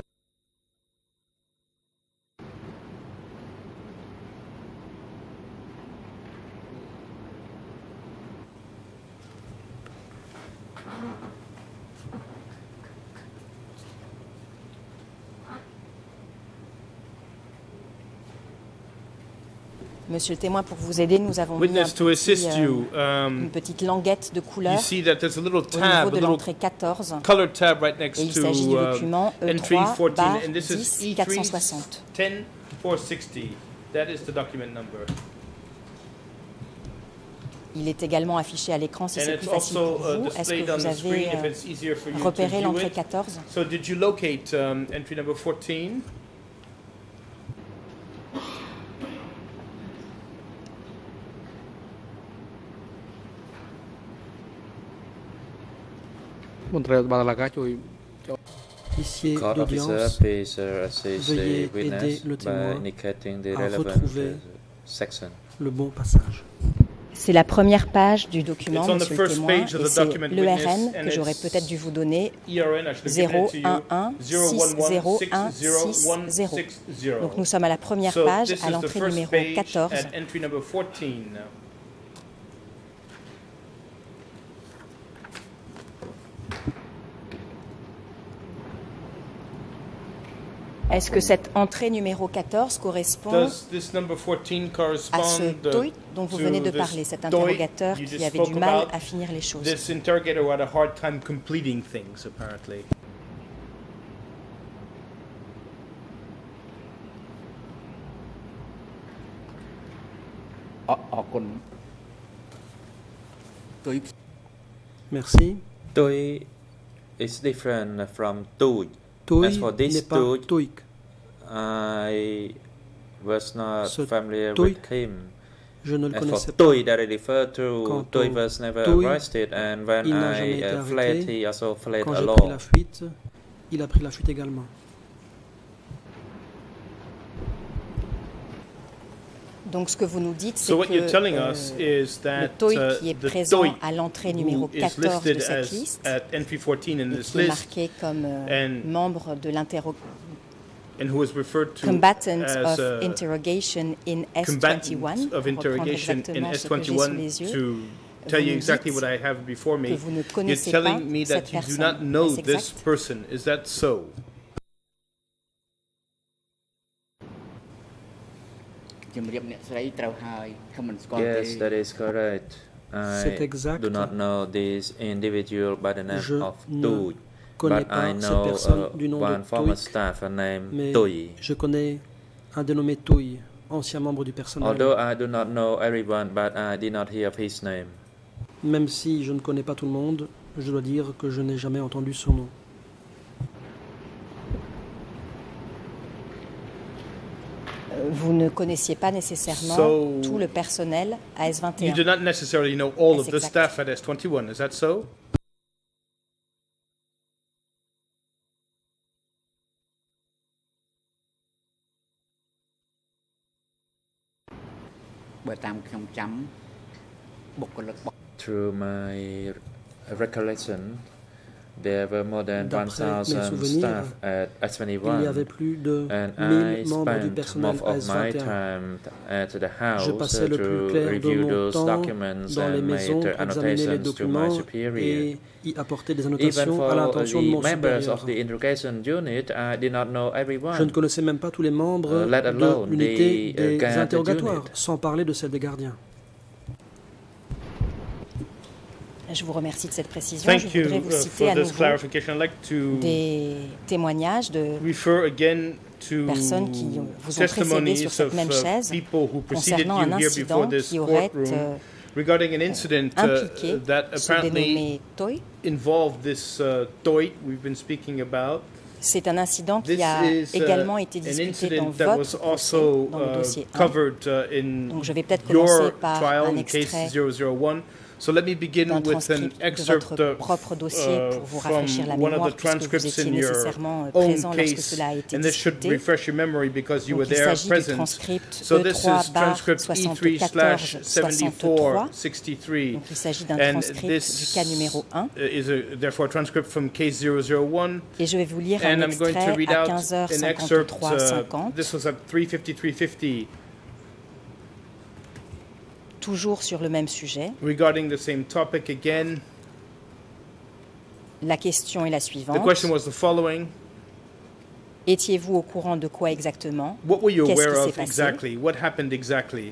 Monsieur le témoin, pour vous aider, nous avons mis un Witness, to petit, assist euh, you, une um, petite languette de couleur you see that there's a little au tab, niveau a de little l'entrée quatorze. colored tab right Et next il to s'agit du uh, document entry E trois fourteen, barre and this is dix E quatre cent three soixante. ten four sixty. That is the document number. Il est également affiché à l'écran si And c'est it's plus facile also pour uh, vous. Est-ce displayed que on vous the avez screen if euh, it's easier for you to repéré view l'entrée it. quatorze? So did you locate um, entry number fourteen? Huissier Court officer, d'audience, please uh, assist veuillez the witness aider le by témoin indicating the à relevant retrouver uh, section. le bon passage. C'est la première page du document, It's on the monsieur le first témoin, page of et the c'est document, l'E R N witness, que and j'aurais it's peut-être dû vous donner, E R N, I should have given zéro it to you. un un six zéro un six zéro. Donc nous sommes à la première So page, this à is the l'entrée first numéro page quatorze. at entry number fourteen. Est-ce que cette entrée numéro quatorze correspond Does this number fourteen à ce correspond Toi dont vous to venez de this parler, cet Toi interrogateur you qui just avait du spoke mal about? à finir les choses? This interrogator who had a hard time completing things, apparently. Merci. Toi is different from Toi. Toi As for this n'est pas Toi, toïque. I was not Ce familiar Toy, with him. je ne le As for connaissais pas. Toy that I referred to, Quand Toy on- was never Toy, arrested, and when il n'a jamais I été uh, fled, arrêté. he also fled Quand j'ai pris la alone. fuite, il a pris la fuite également. Donc ce que vous nous dites, c'est So what que you're telling euh, us is le that Toy uh, qui est the présent Toy à l'entrée who numéro is quatorze de listed cette as liste, at entry fourteen in et this qui est list, marqué comme euh, and- membre de l'interro and who is referred to combatant as of uh, interrogation in S combatant vingt-et-un, of pour reprendre interrogation in exactement S ce que j'ai sous twenty-one, les yeux, to tell vous you nous exactly dites what I have before que me. vous ne You're connaissez pas telling me cette that you do not personne. know Est-ce this exact? person. Is that so? Yes, that is correct. C'est I exact. do not know this individual by the name Je of ne Toy, connais but pas I cette know personne uh, du nom one de former Toy, staff named mais Toy. je connais un dénommé Toy, ancien membre du personnel. Although I do not know everyone, but I did not hear of his name. Même si je ne connais pas tout le monde, je dois dire que je n'ai jamais entendu son nom. Euh, Vous ne connaissiez pas nécessairement So- tout le personnel à S vingt et You un. do not necessarily know all of That's the exact. staff at S twenty-one. Is that so? Through my recollection, there were more than D'après mes one thousand souvenirs, staff at S Il y avait twenty-one, plus de and I mille membres du spent personnel most à of S my vingt et un. time at the house Je uh, passais le plus to clair de review mon those temps documents dans les and maisons make pour examiner les annotations to my documents superior. et y apporter des Even annotations for à l'intention de the mon members supérieur. of the interrogation unit, I did not know Je ne everyone. connaissais même pas tous les membres Uh, let alone de l'unité the, uh, des guard interrogatoires, unit. sans parler de celle des gardiens. Je vous remercie de cette précision. Je Thank you voudrais uh, vous citer for à this nouveau clarification. I'd like to des témoignages de refer again to personnes qui vous ont précédé testimonies sur cette of même uh, chaise people who preceded concernant you un here before incident this qui aurait courtroom euh, regarding an incident uh, impliqué that ce apparently dénommé Toy. involved this uh, Toy we've been speaking about. C'est un incident qui This a is uh, également été an discuté dans incident that was votre procès, also dans le uh, dossier un. covered uh, in Donc je vais peut-être your commencer par trial un in case extrait zero zero one. So let me begin d'un with an transcript de excerpt votre uh, propre dossier uh, pour vous from rafraîchir la one mémoire of the puisque vous transcripts étiez in your nécessairement own présent lorsque case, cela a été and this should discuté. refresh your memory because you Donc were il there s'agit du present. transcript So E this trois is transcript E three slash seventy-four sixty-three, Donc il s'agit d'un and transcript du this cas numéro un. is a, therefore a transcript from case zero zero one. Et je vais vous lire And un I'm going to extrait read à out quinze heures an excerpt. cinquante-trois Uh, cinquante, this was at three fifty-three fifty, toujours sur le même sujet. regarding the same topic again. La question est la The suivante. question was the following: Étiez-vous au courant de quoi exactement? What were you Qu'est-ce qui aware s'est of passé? exactly? What happened exactly?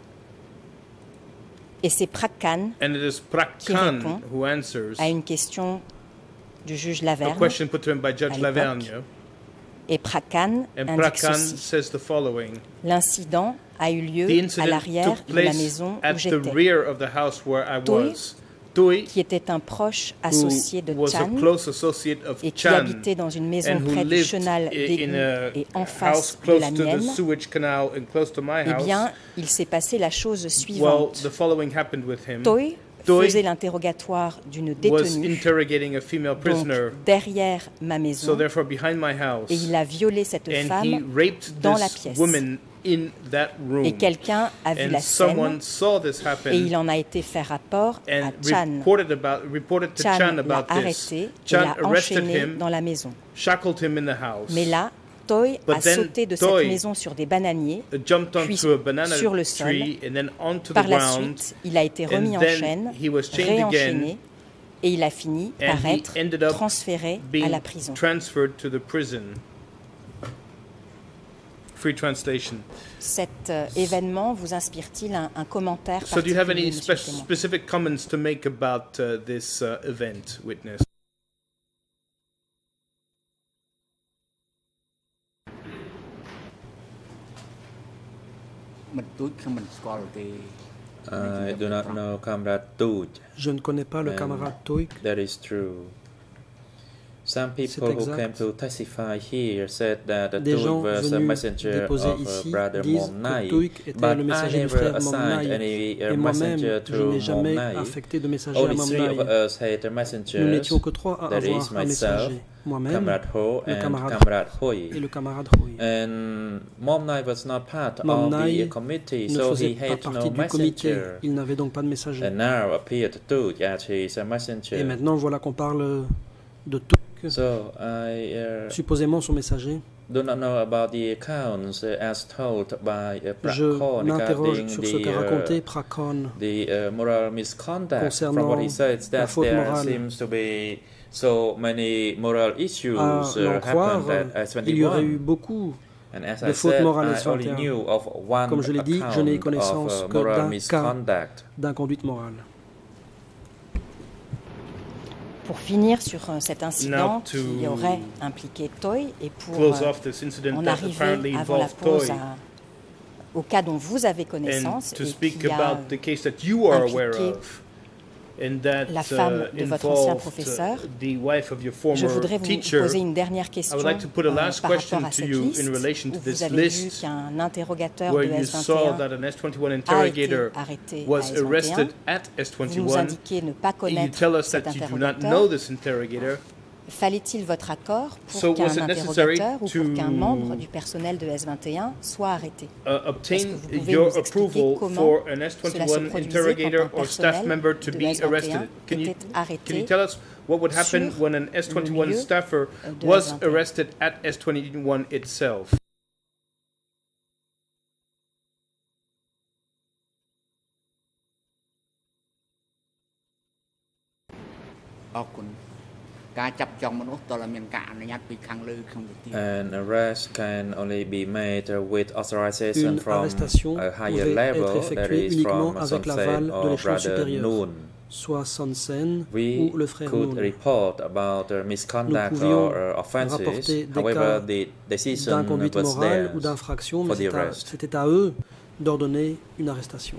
Et c'est Prakkan And it is Qui Prakkan répond who answers à une question du juge a Lavergne. question put to him by à Judge l'époque. Lavergne. Et Prakkan And indique Prakkan ceci. says the following: L'incident a eu lieu The à incident l'arrière took de la place maison at où the j'étais, rear of the house where I Toy, was. Toy, qui était un proche who associé de was a Chan close associate of et qui Chan, habitait dans une maison and who près du lived chenal i- d'égout in a et en house face de close la to the mienne, sewage canal and close to my eh house. bien, il s'est passé la chose Well, suivante. the following happened with him. Toy Toy faisait l'interrogatoire d'une was détenue interrogating a female donc, prisoner, derrière ma so maison therefore behind my house, et il a violé cette and he femme raped dans la this pièce. woman in that room. Et quelqu'un a vu And la scène someone saw this happen et il en a été fait rapport à and Chan. reported about reported to Chan Chan l'a about this. arrêté et Chan l'a arrested enchaîné him, dans la maison. shackled him in the house, Mais là, Toy But a then sauté de Toy cette maison sur des bananiers. uh, jumped puis onto a banana sur le sol. tree and then onto Par the la ground, suite, il a été and remis en then chaîne, he was chained réenchaîné, again, et il a fini and par he être ended up transféré à being la prison. transferred to the prison. Free translation. Cet euh, événement vous inspire-t-il un, un commentaire So do you have particulier, any monsieur spe- le témoin? specific comments to make about uh, this uh, event, witness? I do not know Comrade Tuj. Je ne connais pas le And camarade Toy. That is true. Some people who came to testify here said that the Des gens Tuik was a venus messenger déposer of ici uh, Brother disent Mom que Nai, Tuik était but le I messager du never frère Mom assigned Nai. any uh, Et moi-même, messenger je to n'ai Mom jamais Nai. affecté de messager à Only Mom three of Nai. us had Nous messengers. n'étions que trois à That is avoir un myself, messager. Moi-même, Camarade Ho, le and camarade Camarade et Hoi. le camarade Hoi. And Mom Nai was not part Mom of Nai the committee, ne so faisait he pas had partie no du comité. messenger. Il n'avait donc pas de messager. And now appeared to that he is a messenger. Et maintenant, voilà qu'on parle de Tuik, So I uh, supposément son messager. do not know about the accounts uh, as told by uh, Je Prakon m'interroge regarding sur ce the, qu'a raconté uh, Prakon the uh, moral misconduct. concernant From what he says, la that faute there morale. seems to be so many moral issues À uh, l'en croire, happened at S il y aurait eu twenty-one. beaucoup And as de I fautes said, morales à I S only vingt et un. knew of one Comme je l'ai dit, je n'ai account connaissance of uh, que moral d'un cas misconduct. d'inconduite morale. Pour finir sur euh, cet incident Now to qui aurait impliqué Toy et pour Close euh, off this incident en that arriver apparently avant la involved pause Toy, à- au cas dont vous avez and connaissance to et speak qui a about the case that you are aware impliqué of, and that la femme uh, de votre ancien involved professeur. uh, the wife of your Je former voudrais vous teacher. poser une dernière I question would like to put a euh, last par question rapport à to cette you liste in relation to où this vous avez vu list, qu'un interrogateur where de you S vingt et saw un that an S twenty-one a été interrogator arrêté was à S vingt et un. arrested at S Vous nous twenty-one. indiquez ne pas You connaître tell us cet that you do not know interrogateur. this interrogator. Fallait-il votre accord pour So qu'un was it necessary interrogateur ou to pour qu'un membre du personnel de S vingt et un soit arrêté? Uh, obtain Est-ce que vous pouvez your nous expliquer approval comment for an S cela se twenty-one produisait interrogator quand un or staff personnel member to de be S vingt et un arrested. Can you, était arrêté can you tell us what would happen sur when an S twenty-one le lieu staffer de was S vingt et un? arrested at S twenty-one itself? An arrest can only be made uh, with authorization Une from arrestation a higher pouvait level, être that effectuée is uniquement from avec Son l'aval Sen de or l'échelon Brother supérieur, Noon. soit Son Sen We ou le frère could Noon. report about uh, misconduct pouvions or uh, offenses. rapporter des However, cas the decision d'inconduite was morale theirs ou d'infraction, for mais the c'est à- arrest. c'était à eux d'ordonner une arrestation.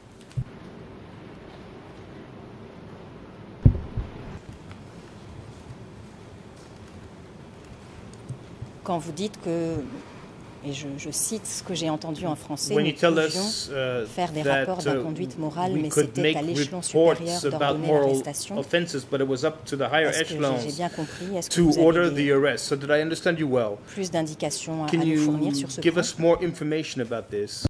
Quand vous dites que, et je, je cite ce que j'ai entendu en français, When nous you tell pouvions us uh, faire des that rapports uh, d'inconduite morale, we mais could c'était make à l'échelon supérieur reports about d'ordonner moral l'arrestation. offenses, but it was up to the higher Est-ce que j'ai- echelons j'ai bien compris? Est-ce que to vous avez order des- the arrest. So did I understand you well? plus d'indications à, à Can nous fournir you sur ce give point? us more information about this?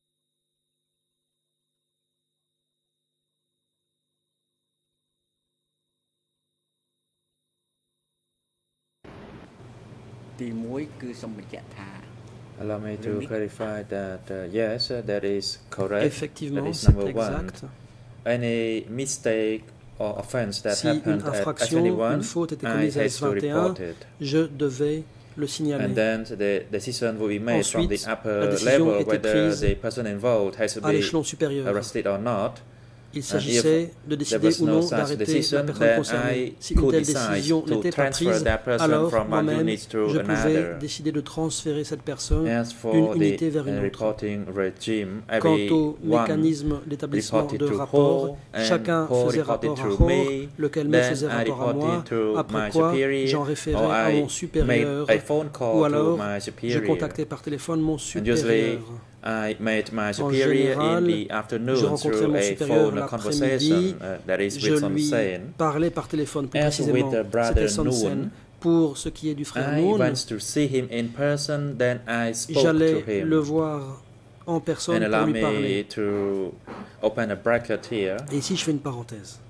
Allow me to clarify that uh, yes, uh, that is correct. Effectivement, that is c'est number one. exact. Any mistake or offense that Si une happened at S infraction, twenty-one, une faute était I commise à had S to vingt et un, report it. je devais le signaler. And then the decision will be made from the Ensuite, la upper décision level était whether prise the person involved has to à be l'échelon supérieur. arrested or not. Il s'agissait de There décider was ou no non such d'arrêter la decision, personne then concernée. I Si une could telle decide décision to n'était pas transfer prise, that person alors from one moi-même, unit to je pouvais another. décider de transférer cette personne As for d'une the unité vers uh, une autre. reporting regime, Quant every au one mécanisme d'établissement reported de to rapport, Ho, and chacun Ho faisait reported rapport à to Ho, me, lequel me then faisait I rapport à moi, reported to après my quoi superior, j'en or référais à I mon supérieur, made a phone call ou to alors my je superior. contactais par téléphone mon And usually, supérieur. I met my En superior général, in the je afternoon rencontrais through mon a supérieur phone l'après-midi, conversation uh, that is je with Son lui Sen. parlais par téléphone, plus As précisément, with the brother c'était Son Sen. Noon, Pour ce qui est du frère I Noon, went to see him in person, then I spoke to j'allais him. le voir en personne And pour allow lui me parler. to open a bracket here. Et ici, je fais une parenthèse.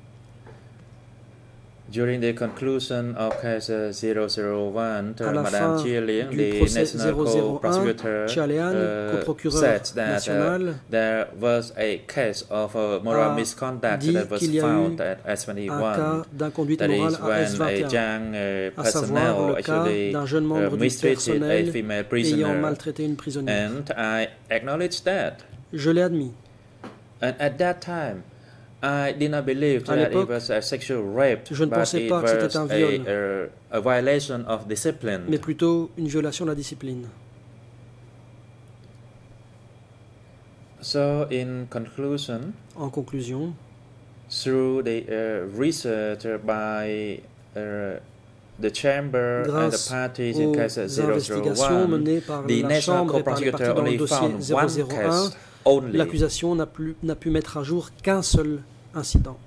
During the conclusion of case uh, zero zero one, À la Madame fin Chia Liang, du the procès national zéro zéro un, co-prosecutor, Chia Liang, uh, coprocureur said that uh, national, there was a case of uh, moral a misconduct dit that was qu'il y a found eu at S un twenty-one. cas d'inconduite That morale is à S when vingt et a un, young uh, à savoir personnel le cas actually d'un jeune uh, membre du mistreated a personnel female ayant prisoner, maltraité une prisonnière. and I acknowledge that. Je l'ai admis. And at that time, I did not believe À that it l'époque, was a sexual rape, je ne but pensais it pas que was c'était un viol. a, a, a violation of discipline. Mais plutôt une violation de la discipline. So, in conclusion, En conclusion, through the uh, research by uh, the chamber and the parties in case zero zero one, the national co-prosecutor only found one case only. L'accusation n'a plus n'a pu mettre à jour qu'un seul incident.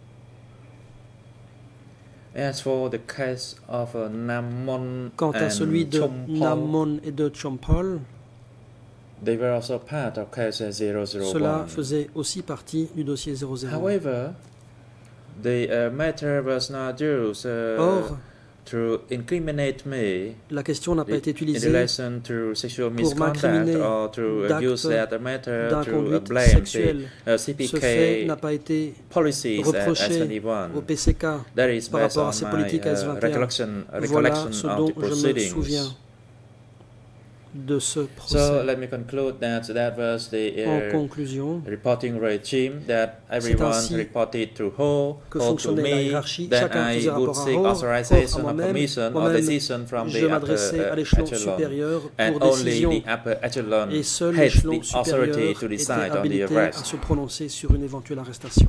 As for the case of uh, Namon Quant à celui de Namon et de Chompol, they were also part of case zero zero one. Cela faisait aussi partie du dossier zéro zéro un. However, the uh, matter was not used uh, Or, to incriminate me la question n'a pas été utilisée in relation to sexual pour misconduct or to use that matter to uh, blame sexuelle. the uh, C P K Ce fait n'a pas été reproché au P C K par rapport à ses politiques S vingt et un. Voilà ce dont je me souviens de ce procès. So let me conclude that that was the uh, en conclusion, reporting regime that everyone reported to Ho, Ho to me, then I would seek authorization or permission or decision from the upper echelon, and only the upper echelon has the authority to decide on the arrest. À se prononcer sur une éventuelle arrestation.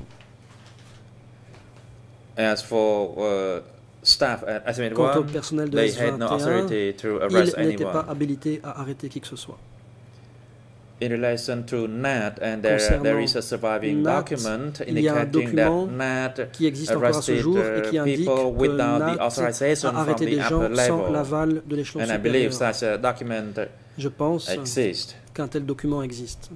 As for uh, staff at S vingt et un, personnel de they S vingt et un, had no authority to arrest ils n'étaient pas anyone. habilités à arrêter qui que ce soit. In relation to Nat, and there, there is a surviving Nat, document il y a un indicating that document Nat qui existe encore à ce arrested jour et qui indique people que without Nat the authorization a from arrêté the des gens upper sans level. l'aval de l'échelon And I believe supérieur. such a document Je pense exists. qu'un tel document existe.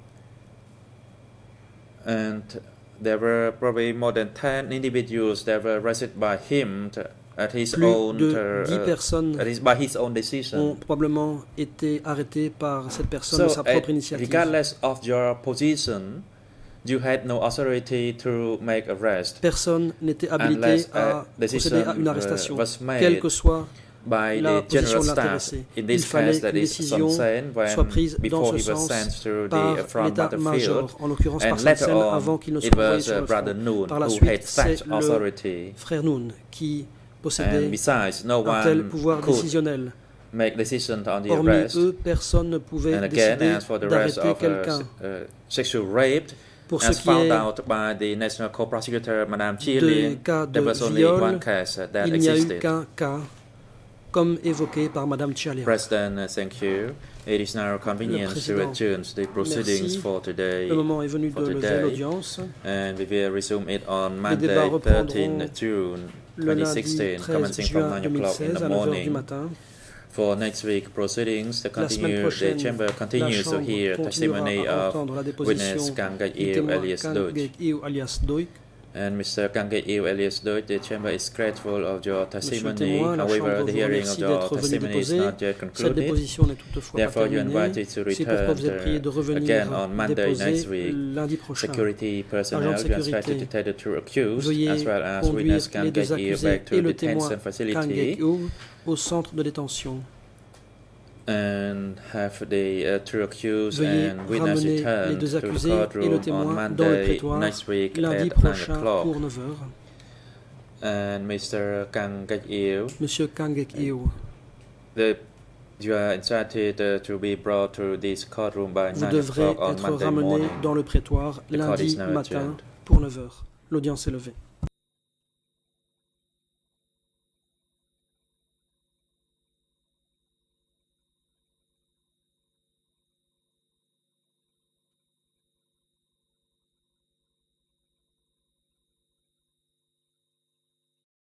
And there were probably more than ten individuals that were arrested by him to, at his Plus own de dix uh, personnes at his, by his own ont decision. probablement été arrêtées par cette personne de So, sa uh, propre initiative. regardless of your position, you had no authority to make arrest. Personne n'était habilité Unless a à procéder à une decision arrestation, uh, was made quelle que soit by la the position general de staff. l'intéressé. In Il this fallait case, that qu'une is décision Son Sen, soit prise when dans before ce he was sens sent to par the front battlefield, l'état-major, en l'occurrence par and Son later Sen, on, avant qu'il ne it soit envoyé was sur uh, le Brother front. Noon Par la who suite, had c'est such le authority. frère Noon qui And possédait besides, no un tel one pouvoir could décisionnel. make decision on the Hormis arrest. eux, personne ne pouvait And again, décider as for the rest d'arrêter of quelqu'un. uh, uh, sexual rape, Pour ce as qui found est out by the national co-prosecutor, Madame Chia de Lin, cas de there was only viol, one case uh, that il n'y a eu existed. qu'un cas, comme évoqué par Madame Chialia. President, uh, thank you. It is now convenient to adjourn the proceedings Merci. for today. Le moment est venu for de lever today, l'audience. and we will resume it on Les débats Monday, reprendront thirteenth June le twenty lundi sixteen, treize commencing from juin nine deux mille o'clock in seize the à neuf heures du morning. matin. For next week proceedings, the, La semaine continue, the prochaine, chamber la continues to Chambre hear testimony continuera à of entendre la witness déposition Kang du Gaik-il témoin alias Kang Deutsch. Gaik-il alias Deutsch. And Mister Kang Gaik-il alias Deutsch, the chamber is grateful of your Monsieur le testimony. témoin, la However, Chambre the vous hearing of remercie your d'être venu testimony is déposer. not yet Cette concluded. déposition n'est toutefois pas Therefore, you are terminée. invited to C'est pourquoi return vous êtes prié de uh, revenir again on Monday next déposer week. lundi prochain. Security personnel, Agents de you are invited sécurité, to take the two accused veuillez as well as conduire witness Kang les deux Gaik-il accusés back to et le témoin detention Kang facility Gaik-il au centre de détention. and have the uh, two accused Veuillez and witness ramener les return deux to the accusés et le courtroom on témoin dans le Monday prétoire next week lundi at nine prochain o'clock. pour neuf heures. And Mister Kang Gaik-il, Monsieur Kang Gaik-il, the you are invited uh, to be brought to this courtroom by vous nine devrez o'clock on être Monday ramené morning. dans le prétoire The court is lundi now matin adjourned. pour neuf heures. L'audience est levée.